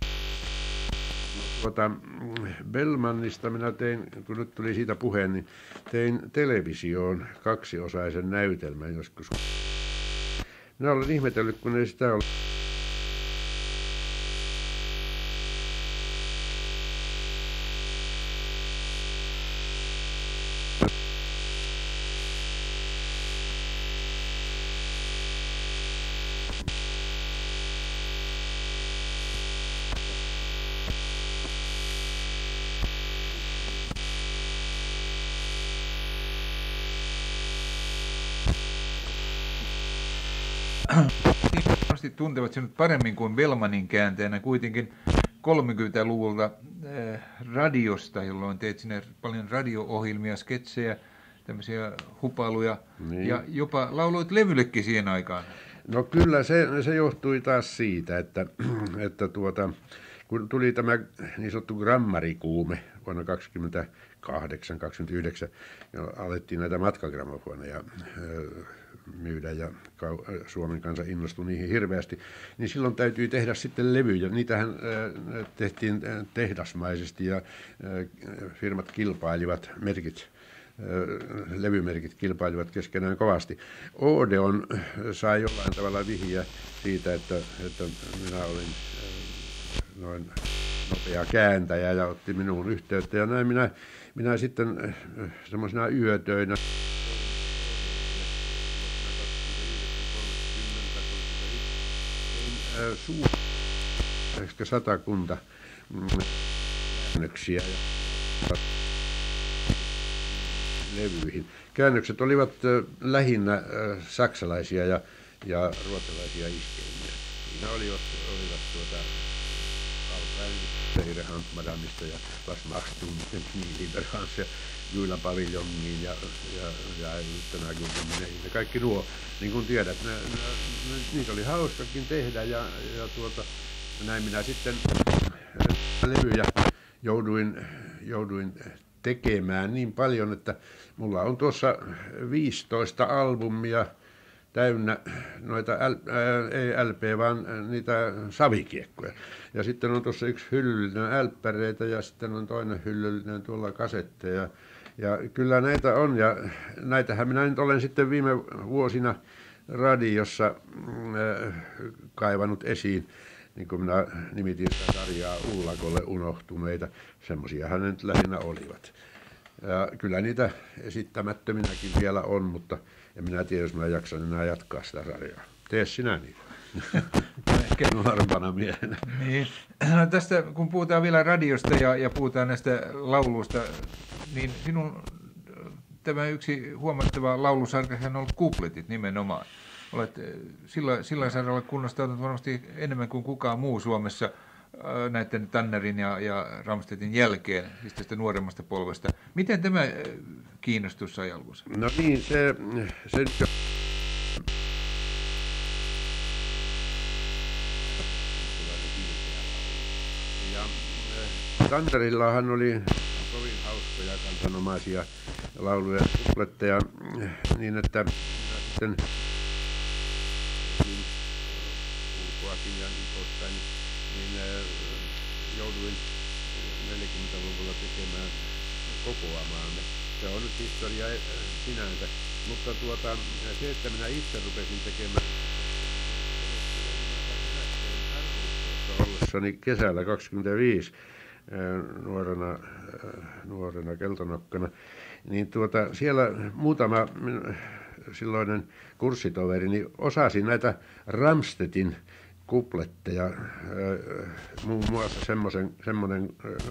Bellmanista minä tein, kun nyt tuli siitä puheen, niin tein televisioon 2-osaisen näytelmän joskus. Minä olen ihmetellyt, kun ei sitä ole. Varmasti tuntevat sinut paremmin kuin Bellmanin käänteenä kuitenkin 30-luvulta radiosta, jolloin teit sinne paljon radio-ohjelmia, sketsejä, tämmöisiä hupailuja niin. Ja jopa lauloit levyllekin siihen aikaan. No kyllä se johtui taas siitä, että kun tuli tämä niin sanottu grammarikuume vuonna 1928-1929, alettiin näitä matkagramofoneja myydä ja Suomen kansa innostui niihin hirveästi, niin silloin täytyy tehdä sitten levyjä. Niitähän tehtiin tehdasmaisesti ja firmat kilpailivat, levymerkit kilpailivat keskenään kovasti. Odeon sai jollain tavalla vihiä siitä, että minä olin noin nopea kääntäjä ja otti minuun yhteyttä. Ja näin minä sitten semmoisena yötöinä ehkä 100 käännöksiä ja levyihin. Käännökset olivat lähinnä saksalaisia ja ruotsalaisia iskelmiä. Siinä olivat Alfred Madamista ja Was machst du mit dem Knieliberhans ja Gyula Paviljongiin ja kaikki nuo, niin kuin tiedät, niitä oli hauskakin tehdä ja näin minä sitten levyjä jouduin tekemään niin paljon, että mulla on tuossa 15 albumia täynnä noita, ei LP, vaan niitä savikiekkoja. Ja sitten on tuossa yksi hyllyllinen älppäreitä ja sitten on toinen hyllyllinen tuolla kasetteja. Ja kyllä näitä on ja näitähän minä nyt olen sitten viime vuosina radiossa kaivannut esiin, niin kuin minä nimitin sitä sarjaa Ullakolle unohtuneita. Semmoisiahan ne nyt lähinnä olivat. Ja kyllä niitä esittämättöminäkin vielä on, mutta en minä tiedä, jos mä jaksan enää jatkaa sitä sarjaa. Tee sinä niitä. nuorempana miehenä. Niin. No tästä, kun puhutaan vielä radiosta ja puhutaan näistä lauluista, niin sinun tämä yksi huomattava laulusarka on ollut kupletit nimenomaan. Olet sillä saralla kunnostautunut varmasti enemmän kuin kukaan muu Suomessa näiden Tannerin ja Ramstedtin jälkeen, siis tästä nuoremmasta polvesta. Miten tämä kiinnostus sai alkunsa? No niin, se ja Tannerillahan oli kovin hauskoja kansanomaisia lauluja ja kupletteja, niin että sitten ulkoakin ja niin poispäin, niin jouduin 40-luvulla tekemään, kokoamaan ne. Se on nyt historia sinänsä, mutta se, että minä itse rupesin tekemään ollessani kesällä 25 nuorena keltanokkana, niin siellä muutama silloinen kurssitoverini osasi näitä Ramstedtin kupletteja, muun muassa semmoinen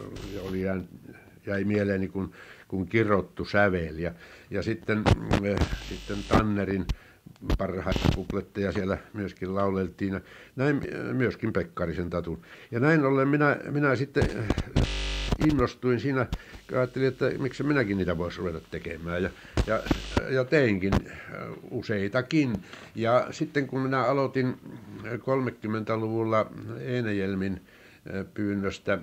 jäi mieleeni kuin kirottu sävel ja sitten Tannerin parhaita kupletteja siellä myöskin lauleltiin ja näin myöskin Pekkarisen Tatun. Ja näin ollen minä sitten innostuin siinä, ajattelin, että miksi minäkin niitä voisi ruveta tekemään ja teinkin useitakin. Ja sitten kun minä aloitin 30-luvulla Enejelmin pyynnöstä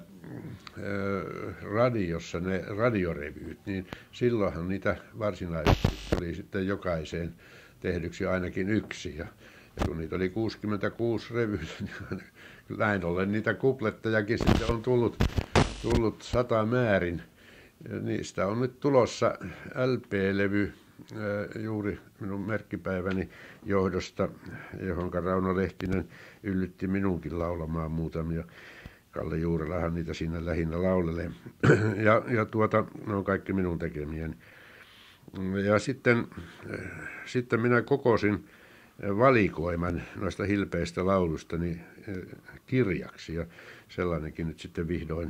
radiossa ne radiorevyt, niin silloinhan niitä varsinaisesti tuli sitten jokaiseen tehdyksi ainakin yksi. Ja kun niitä oli 66 revyä, niin näin ollen niitä kuplettejakin sitten on tullut 100 määrin. Niistä on nyt tulossa LP-levy juuri minun merkkipäiväni johdosta, johon Rauno Lehtinen yllytti minunkin laulamaan muutamia. Kalle Juurelahan niitä siinä lähinnä laulelee. Ja ne on kaikki minun tekemiäni. Ja sitten minä kokosin valikoiman noista hilpeistä laulustani kirjaksi. Ja sellainenkin nyt sitten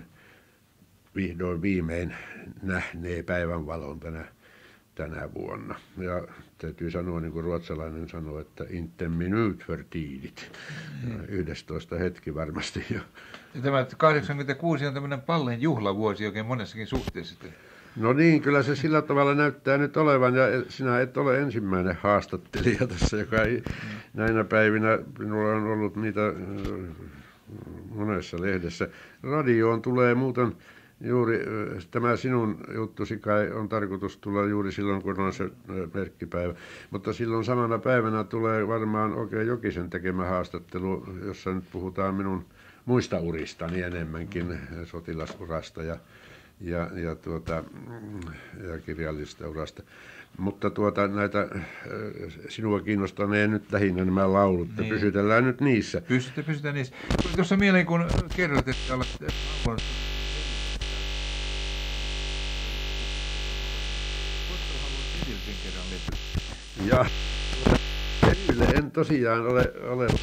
vihdoin viimein nähnee päivänvalon tänä vuonna. Ja täytyy sanoa, niin kuin ruotsalainen sanoo, että inte minut för tidigt. 11 hetki varmasti jo. Ja tämä 86 on tämmöinen Pallen juhlavuosi oikein monessakin suhteessa. No niin, kyllä se sillä tavalla näyttää nyt olevan, ja sinä et ole ensimmäinen haastattelija tässä, joka ei näinä päivinä, minulla on ollut niitä monessa lehdessä. Radioon tulee muuten juuri, tämä sinun juttusi kai on tarkoitus tulla juuri silloin, kun on se merkkipäivä, mutta silloin samana päivänä tulee varmaan Oke Jokisen tekemä haastattelu, jossa nyt puhutaan minun muista uristani enemmänkin, sotilasurasta ja kirjallisesta urasta. Mutta näitä sinua kiinnostanee nyt lähinnä nämä laulut, niin. Pysytellään nyt niissä. Pysytään niissä. Tuossa mieleen, kun kerrot, että olet ja en tosiaan ole laulannut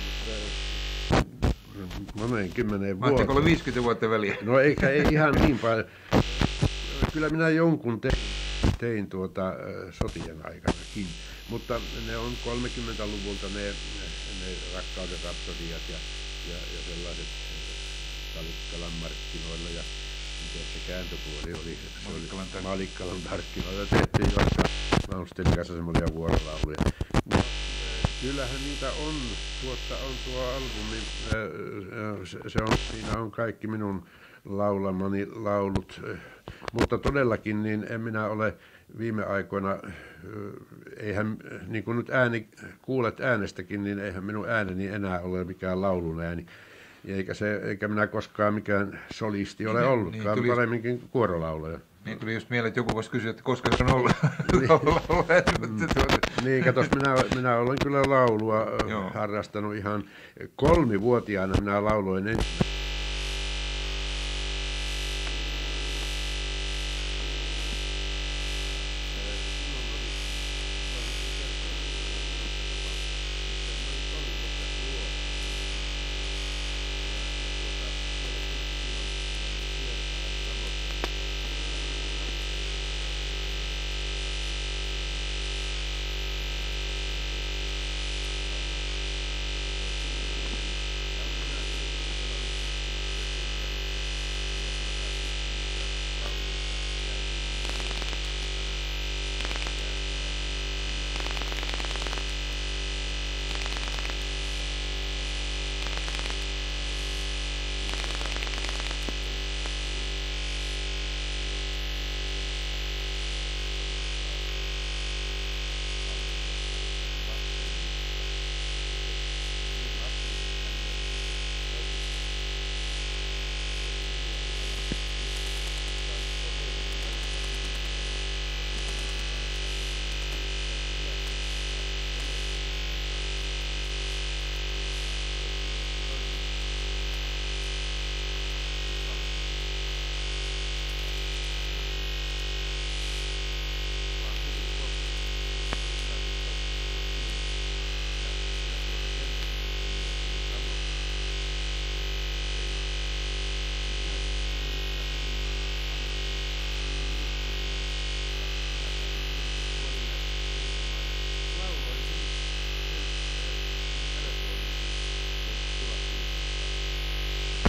moneen 10 vuoteen. Mahtaako olla 50 vuotta väliä? No ei ihan niin paljon. Kyllä minä jonkun tein sotien aikanakin, mutta ne on 30-luvulta ne Rakkauden rapsodiat ja sellaiset Malikkalan markkinoilla ja miten se kääntöpuoli oli. Malikkalan markkinoilla tehtiin jossain Malmstenin kanssa semmoisia vuorolauluja. Kyllähän niitä on. Tuossa on tuo albumi. Siinä on kaikki minun laulamani laulut. Mutta todellakin niin en minä ole viime aikoina, eihän niin kuin nyt kuulet äänestäkin, niin eihän minun ääneni enää ole mikään laulun ääni. Eikä minä koskaan mikään solisti ole ollutkaan, paremminkin kuorolaulaja. Niin tuli just mieleen, että joku voisi kysyä, että koska se on ollut Niin, katos, minä olen kyllä laulua harrastanut ihan 3-vuotiaana, minä lauloin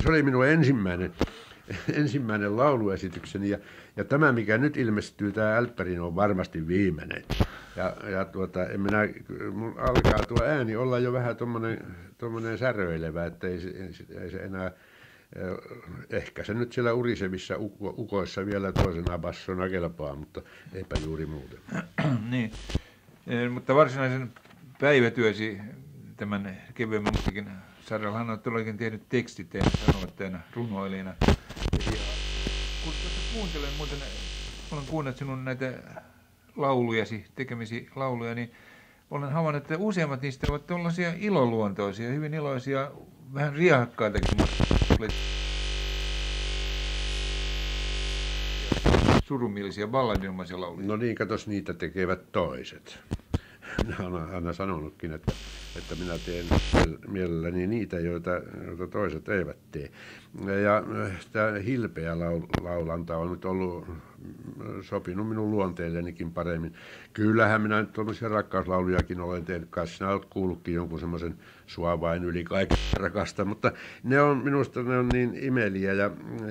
se oli minun ensimmäinen lauluesitykseni ja tämä, mikä nyt ilmestyy, tämä Älppärin, on varmasti viimeinen. Ja mun alkaa tuo ääni olla jo vähän tommonen säröilevä, että ei se enää, ehkä se nyt siellä urisevissa ukoissa vielä toisena bassona kelpaa, mutta eipä juuri muuten. Niin, mutta varsinaisen päivätyösi tämän kevyemmän musiikin sarallahan olet todellakin tehnyt tekstitteen, sanoitteena, runoilijana. Kun kuuntelen muuten, olen kuunnellut sinun näitä laulujasi, tekemisi lauluja, niin olen havainnut, että useimmat niistä ovat tällaisia iloluontoisia, hyvin iloisia, vähän riehakkaitakin. Surumielisiä, balladinomaisia lauluja. No niin, katos, niitä tekevät toiset. Minä olen aina sanonutkin, että minä teen mielelläni niitä, joita toiset eivät tee. Ja tämä hilpeä laulanta on nyt sopinut minun luonteellenikin paremmin. Kyllähän minä nyt tuollaisia rakkauslaulujakin olen tehnyt kanssa. Sinä olet kuullutkin jonkun semmoisen sua vain yli kaiken rakasta, mutta minusta ne on niin imeliä ja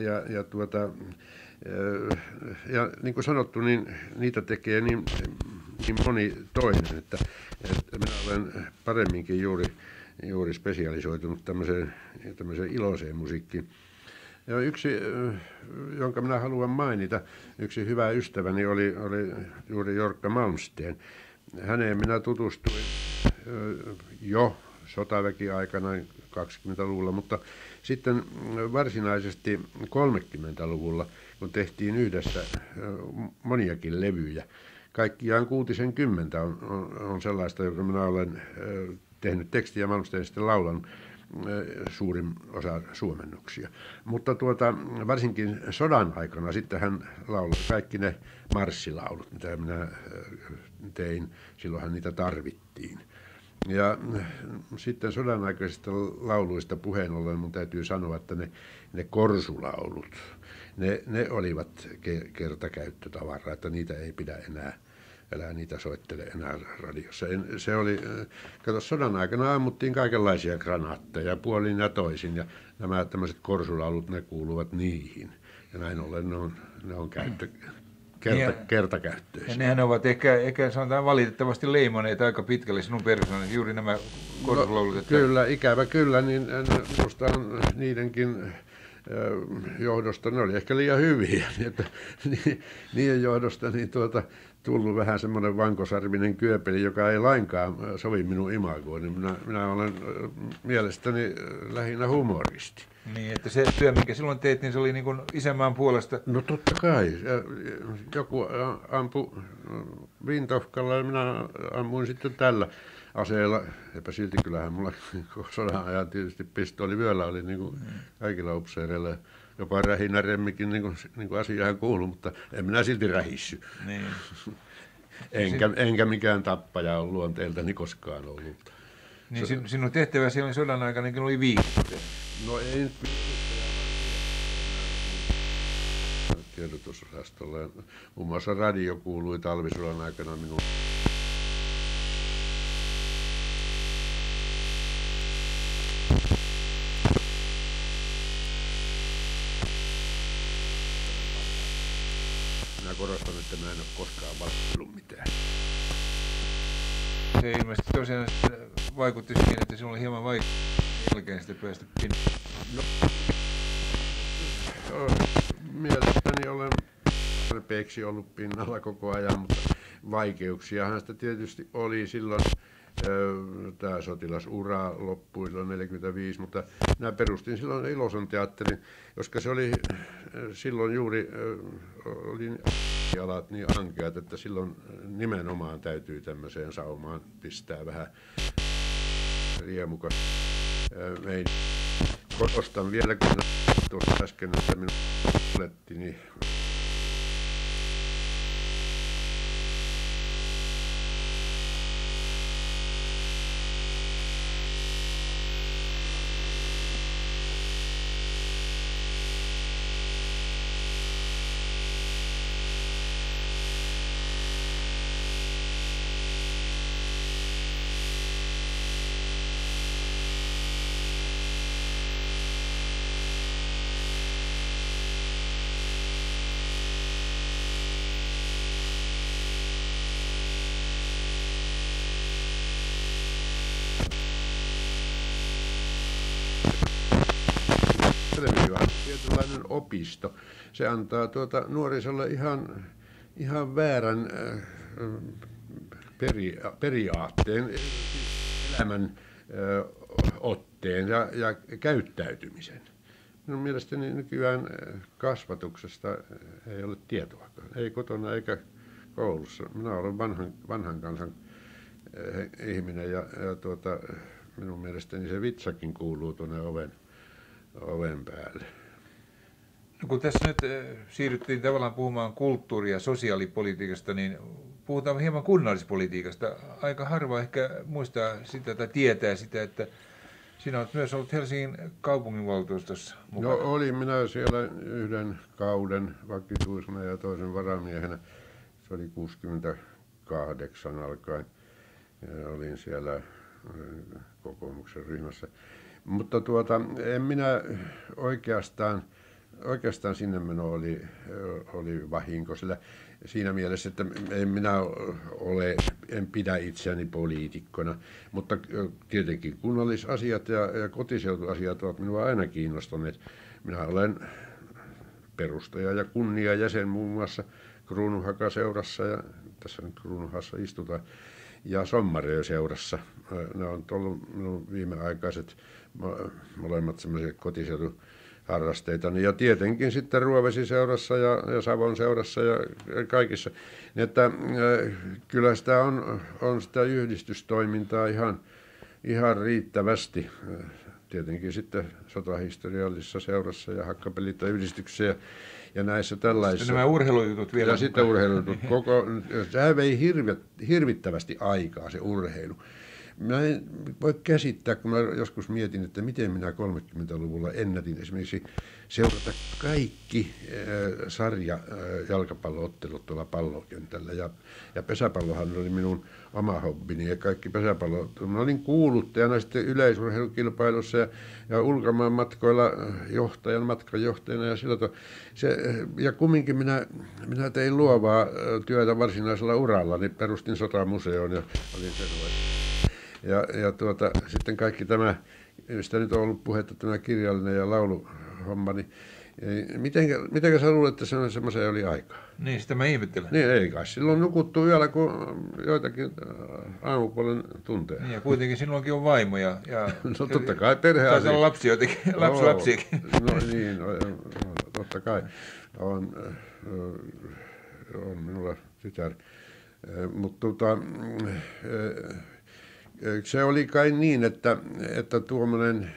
niin kuin sanottu, niin niitä tekee niin moni toinen, että minä olen paremminkin juuri spesialisoitunut tämmöiseen iloiseen musiikkiin. Ja yksi, jonka minä haluan mainita, yksi hyvä ystäväni oli juuri Jorkka Malmsteen. Häneen minä tutustuin jo sotaväkiaikana 20-luvulla, mutta sitten varsinaisesti 30-luvulla, kun tehtiin yhdessä moniakin levyjä. Kaikkiaan 60 on sellaista, joka minä olen tehnyt tekstiä ja Malmsteen sitten laulan suurin osa suomennuksia. Mutta varsinkin sodan aikana sitten hän lauloi kaikki ne marssilaulut, mitä minä tein. Silloinhan niitä tarvittiin. Ja sitten sodan aikaisista lauluista puheen ollen mun täytyy sanoa, että ne korsulaulut, ne olivat kertakäyttötavaraa, että niitä ei pidä älä niitä soittele enää radiossa. Se oli, kato, sodan aikana ammuttiin kaikenlaisia granaatteja puolin ja toisin, ja nämä tämmöiset korsulaulut, ne kuuluvat niihin. Ja näin ollen ne on kertakäyttöisiä. Ja nehän ovat ehkä sanotaan valitettavasti leimaneet aika pitkälle sinun persoonasi, juuri nämä korsulaulut. No, kyllä, ikävä kyllä, niin minusta on niidenkin johdosta, ne oli ehkä liian hyviä, että niiden johdosta niin tullut vähän semmoinen vankosarvinen kyöpeli, joka ei lainkaan sovi minun imagoon, niin minä olen mielestäni lähinnä humoristi. Niin, että se työ, minkä silloin teit, niin se oli niin kuin isänmaan puolesta. No totta kai. Joku ampui Windhoffkalla ja minä ammuin sitten tällä aseella. Eipä silti, kyllähän mulla sodan ajan tietysti pistoolivyöllä oli niin kuin kaikilla upseereilla. Jopa rähinäremmikin, niin kuin asiaan kuului, mutta en minä silti rähissy. Niin. Enkä mikään tappaja ole luonteeltani koskaan ollut. Niin sinun tehtäväsi oli sodan aikanakin oli viikko. No ei nyt tiedotusosastolla. Muun muassa radio kuului talvisodan aikana minulle. Minä korostan, että mä en ole koskaan valmistellut mitään. Se ilmeisesti tosiaan vaikutti siihen, että sinulla oli hieman vaikea jälkeen sitten päästä pinnalle. No, mielestäni olen tarpeeksi ollut pinnalla koko ajan, mutta vaikeuksiahan sitä tietysti oli silloin. Tämä sotilasura loppui silloin 1945, mutta minä perustin silloin Iloson teatterin, koska se oli silloin juuri oli alat niin ankeat, että silloin nimenomaan täytyy tämmöiseen saumaan pistää vähän riemukas. Korostan vielä, kun tuossa äsken, että minun oletti, niin televisio on tietynlainen opisto. Se antaa nuorisolle ihan väärän periaatteen, elämän otteen ja käyttäytymisen. Minun mielestäni nykyään kasvatuksesta ei ole tietoakaan, ei kotona eikä koulussa. Minä olen vanhan kansan ihminen ja minun mielestäni se vitsakin kuuluu tuonne oven päälle. No kun tässä nyt siirryttiin tavallaan puhumaan kulttuuri- ja sosiaalipolitiikasta, niin puhutaan hieman kunnallispolitiikasta. Aika harva ehkä muistaa sitä tai tietää sitä, että sinä olet myös ollut Helsingin kaupunginvaltuustossa mukana. No olin minä siellä yhden kauden vakituisena ja toisen varamiehenä. Se oli 68 alkaen. Ja olin siellä kokoomuksen ryhmässä. Mutta en minä oikeastaan sinne meno oli vahinko, sillä siinä mielessä, että en pidä itseäni poliitikkona, mutta tietenkin kunnallisasiat ja kotiseutuasiat ovat minua aina kiinnostaneet. Minä olen perustaja ja kunniajäsen muun muassa Kruununhaka-seurassa, ja tässä nyt Kruununhassa istutaan, ja Sommarö-seurassa. Ne on ollut minun viimeaikaiset molemmat semmoisia kotiseutuharrasteita. Ja tietenkin sitten Ruovesi-seurassa ja Savon seurassa ja kaikissa. Että kyllä sitä on sitä yhdistystoimintaa ihan riittävästi. Tietenkin sitten sotahistoriallisessa seurassa ja hakkapelittäjyhdistyksessä ja näissä tällaisissa. Sitten nämä urheilujutut vielä. Ja sitten urheilujutut. Sehän vei hirvittävästi aikaa se urheilu. Mä en voi käsittää, kun mä joskus mietin, että miten minä 30-luvulla ennätin esimerkiksi seurata kaikki jalkapalloottelut tuolla pallokentällä. Ja pesäpallohan oli minun oma hobbini ja kaikki pesäpallo. Mä olin kuuluttajana sitten yleisurheilukilpailussa ja ulkomaan matkoilla matkanjohtajana ja sillä ja kumminkin minä tein luovaa työtä varsinaisella uralla, niin perustin sotamuseon ja olin sen ja sitten kaikki tämä, mistä nyt on ollut puhetta, tämä kirjallinen ja lauluhomma, niin mitenkä sä luulet, että semmoiseen oli aikaa? Niin, sitä mä ihmettelen. Niin, ei kai. Silloin nukuttuu yöllä kuin joitakin aamupuolen tunteja. Niin, ja kuitenkin sinullakin on vaimo ja no totta kai perheasia. Taisi olla lapsi jotenkin, lapsiakin. No niin, totta kai. On minulla tytär. Mutta se oli kai niin, että tuommoinen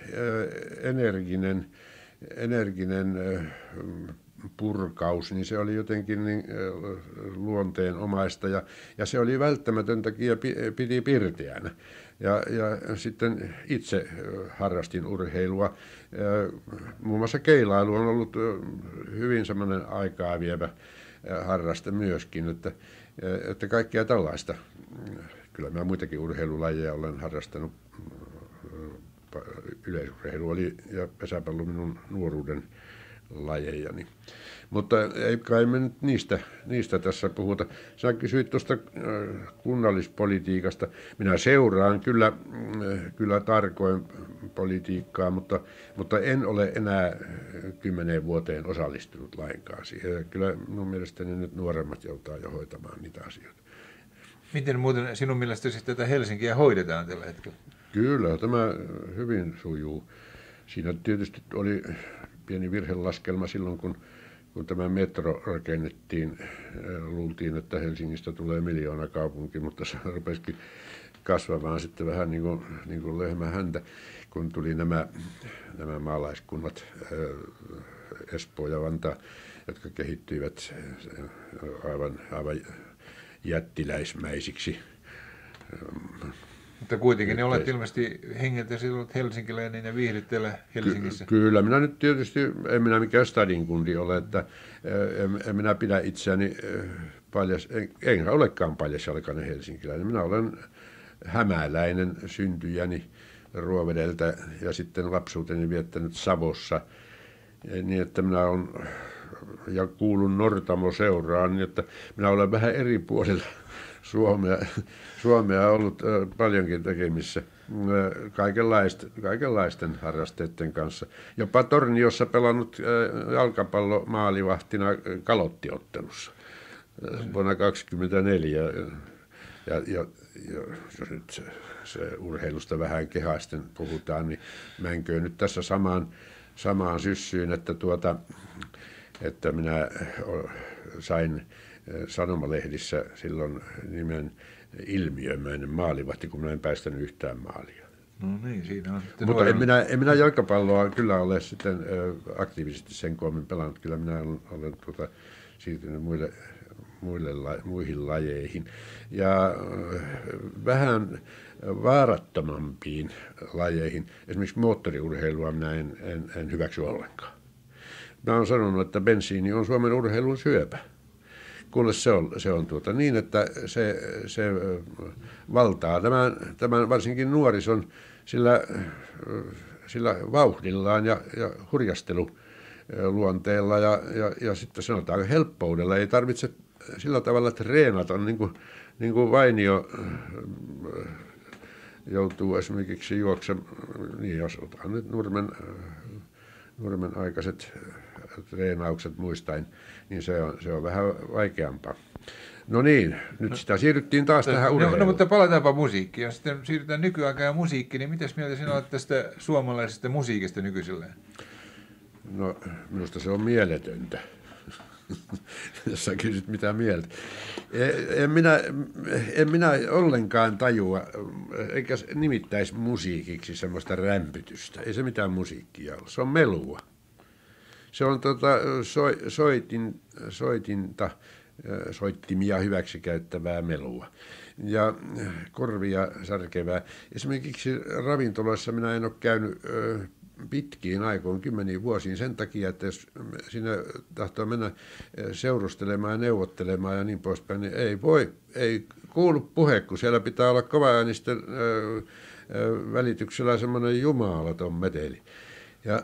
energinen purkaus, niin se oli jotenkin niin luonteenomaista ja se oli välttämätöntäkin ja piti pirteänä. Ja sitten itse harrastin urheilua. Muun muassa keilailu on ollut hyvin semmoinen aikaa vievä harraste myöskin, että kaikkea tällaista. Kyllä mä muitakin urheilulajeja olen harrastanut. Yleisurheilu oli ja pesäpallo minun nuoruuden lajejani. Mutta ei kai me nyt niistä tässä puhuta. Sä kysyit tuosta kunnallispolitiikasta. Minä seuraan kyllä tarkoin politiikkaa, mutta en ole enää 10 vuoteen osallistunut lainkaan siihen. Kyllä minun mielestäni nyt nuoremmat joutaa jo hoitamaan niitä asioita. Miten muuten sinun mielestäsi tätä Helsinkiä hoidetaan tällä hetkellä? Kyllä, tämä hyvin sujuu. Siinä tietysti oli pieni virhelaskelma silloin, kun tämä metro rakennettiin. Luultiin, että Helsingistä tulee miljoonakaupunki, mutta se rupesikin kasvamaan sitten vähän niin kuin lehmä häntä, kun tuli nämä maalaiskunnat, Espoo ja Vantaa, jotka kehittyivät aivan jättiläismäisiksi. Mutta kuitenkin ne olet ilmeisesti hengeltä silloin helsinkiläinen ja viihdytteellä Helsingissä. Kyllä, minä nyt tietysti, en minä mikään stadinkundi ole, että en minä pidä itseäni enkä olekaan paljasjalkainen helsinkiläinen. Minä olen hämäläinen syntyjäni Ruovedeltä ja sitten lapsuuteni viettänyt Savossa, niin että minä olen ja kuulun Nortamo-seuraan, niin että minä olen vähän eri puolilla Suomea ollut paljonkin tekemissä. kaikenlaisten harrasteiden kanssa. Jopa Torniossa pelannut jalkapallomaalivahtina kalottiottelussa vuonna 1924. Ja jos nyt se urheilusta vähän kehaisten puhutaan, niin menköön nyt tässä samaan syssyyn, että minä sain sanomalehdissä silloin nimen ilmiömäinen maalivahti, kun minä en päästänyt yhtään maalia. No niin, siinä on sitten Mutta en minä jalkapalloa kyllä ole sitten aktiivisesti sen koommin pelannut. Kyllä minä olen siirtynyt muihin lajeihin. Ja vähän vaarattomampiin lajeihin. Esimerkiksi moottoriurheilua minä en hyväksy ollenkaan. Mä olen sanonut, että bensiini on Suomen urheilun syöpä. Kuule se on niin, että se valtaa tämän varsinkin nuorison sillä vauhdillaan ja hurjasteluluonteella ja sitten sanotaan helppoudella. Ei tarvitse sillä tavalla treenata, niin kuin Vainio joutuu esimerkiksi juoksemaan, niin jos otetaan nyt Nurmen aikaiset treenaukset muistain, niin se on vähän vaikeampaa. No niin, nyt sitä siirryttiin taas tähän urheiluun. No, mutta palataanpa musiikkiin. Jos sitten siirrytään nykyaikaan ja musiikkiin, niin mitäs mieltä sinä olet tästä suomalaisesta musiikista nykyisellään? No, minusta se on mieletöntä. Jos sä kysyt mitä mieltä. En minä ollenkaan tajua, eikä nimittäisi musiikiksi semmoista rämpytystä. Ei se mitään musiikkia ole. Se on melua. Se on soittimia hyväksi käyttävää melua ja korvia särkevää. Esimerkiksi ravintoloissa minä en ole käynyt pitkiin aikoihin, 10 vuosiin sen takia, että jos sinne tahtoo mennä seurustelemaan ja neuvottelemaan ja niin poispäin, niin ei kuulu puhe, kun siellä pitää olla kovaäänisten välityksellä semmoinen jumalaton meteli. Ja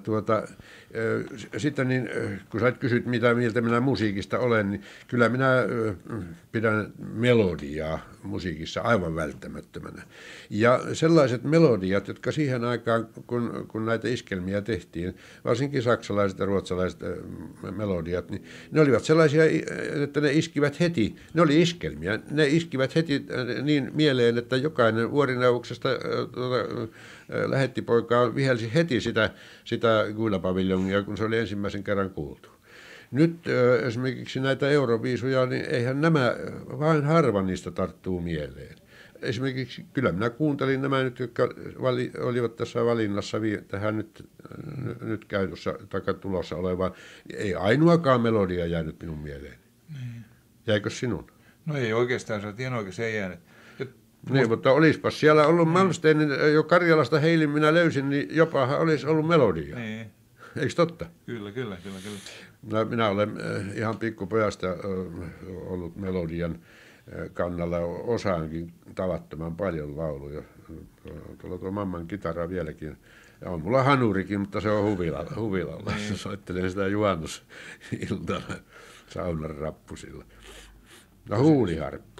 sitten niin, kun sä kysyt, mitä mieltä minä musiikista olen, niin kyllä minä pidän melodiaa musiikissa aivan välttämättömänä. Ja sellaiset melodiat, jotka siihen aikaan, kun näitä iskelmiä tehtiin, varsinkin saksalaiset ja ruotsalaiset melodiat, niin ne olivat sellaisia, että ne iskivät heti, ne oli iskelmiä, ne iskivät heti niin mieleen, että jokainen vuorineuvoksesta lähettipoikaa vihelsi heti sitä Guilla-paviljonia, kun se oli ensimmäisen kerran kuultu. Nyt esimerkiksi näitä euroviisuja, niin eihän nämä, vain harva niistä tarttuu mieleen. Esimerkiksi kyllä minä kuuntelin nämä nyt, jotka olivat tässä valinnassa tähän nyt käytössä tai tulossa olevaan. Ei ainoakaan melodia jäänyt minun mieleeni. Niin. Jäikö sinun? No ei oikeastaan, se on ihan oikein, se ei jäänyt. Niin, mutta olisipas siellä ollut Malmsteinin jo Karjalasta heilin minä löysin, niin jopahan olisi ollut melodia. Niin. Eikö totta? Kyllä. No, minä olen ihan pikkupojasta ollut melodian kannalla, osaankin tavattoman paljon lauluja. Tuo mamman kitara vieläkin. Ja on mulla hanurikin, mutta se on huvilalla. Niin. Soittelen sitä juhannusiltana saunan rappusilla. No huuliharppu.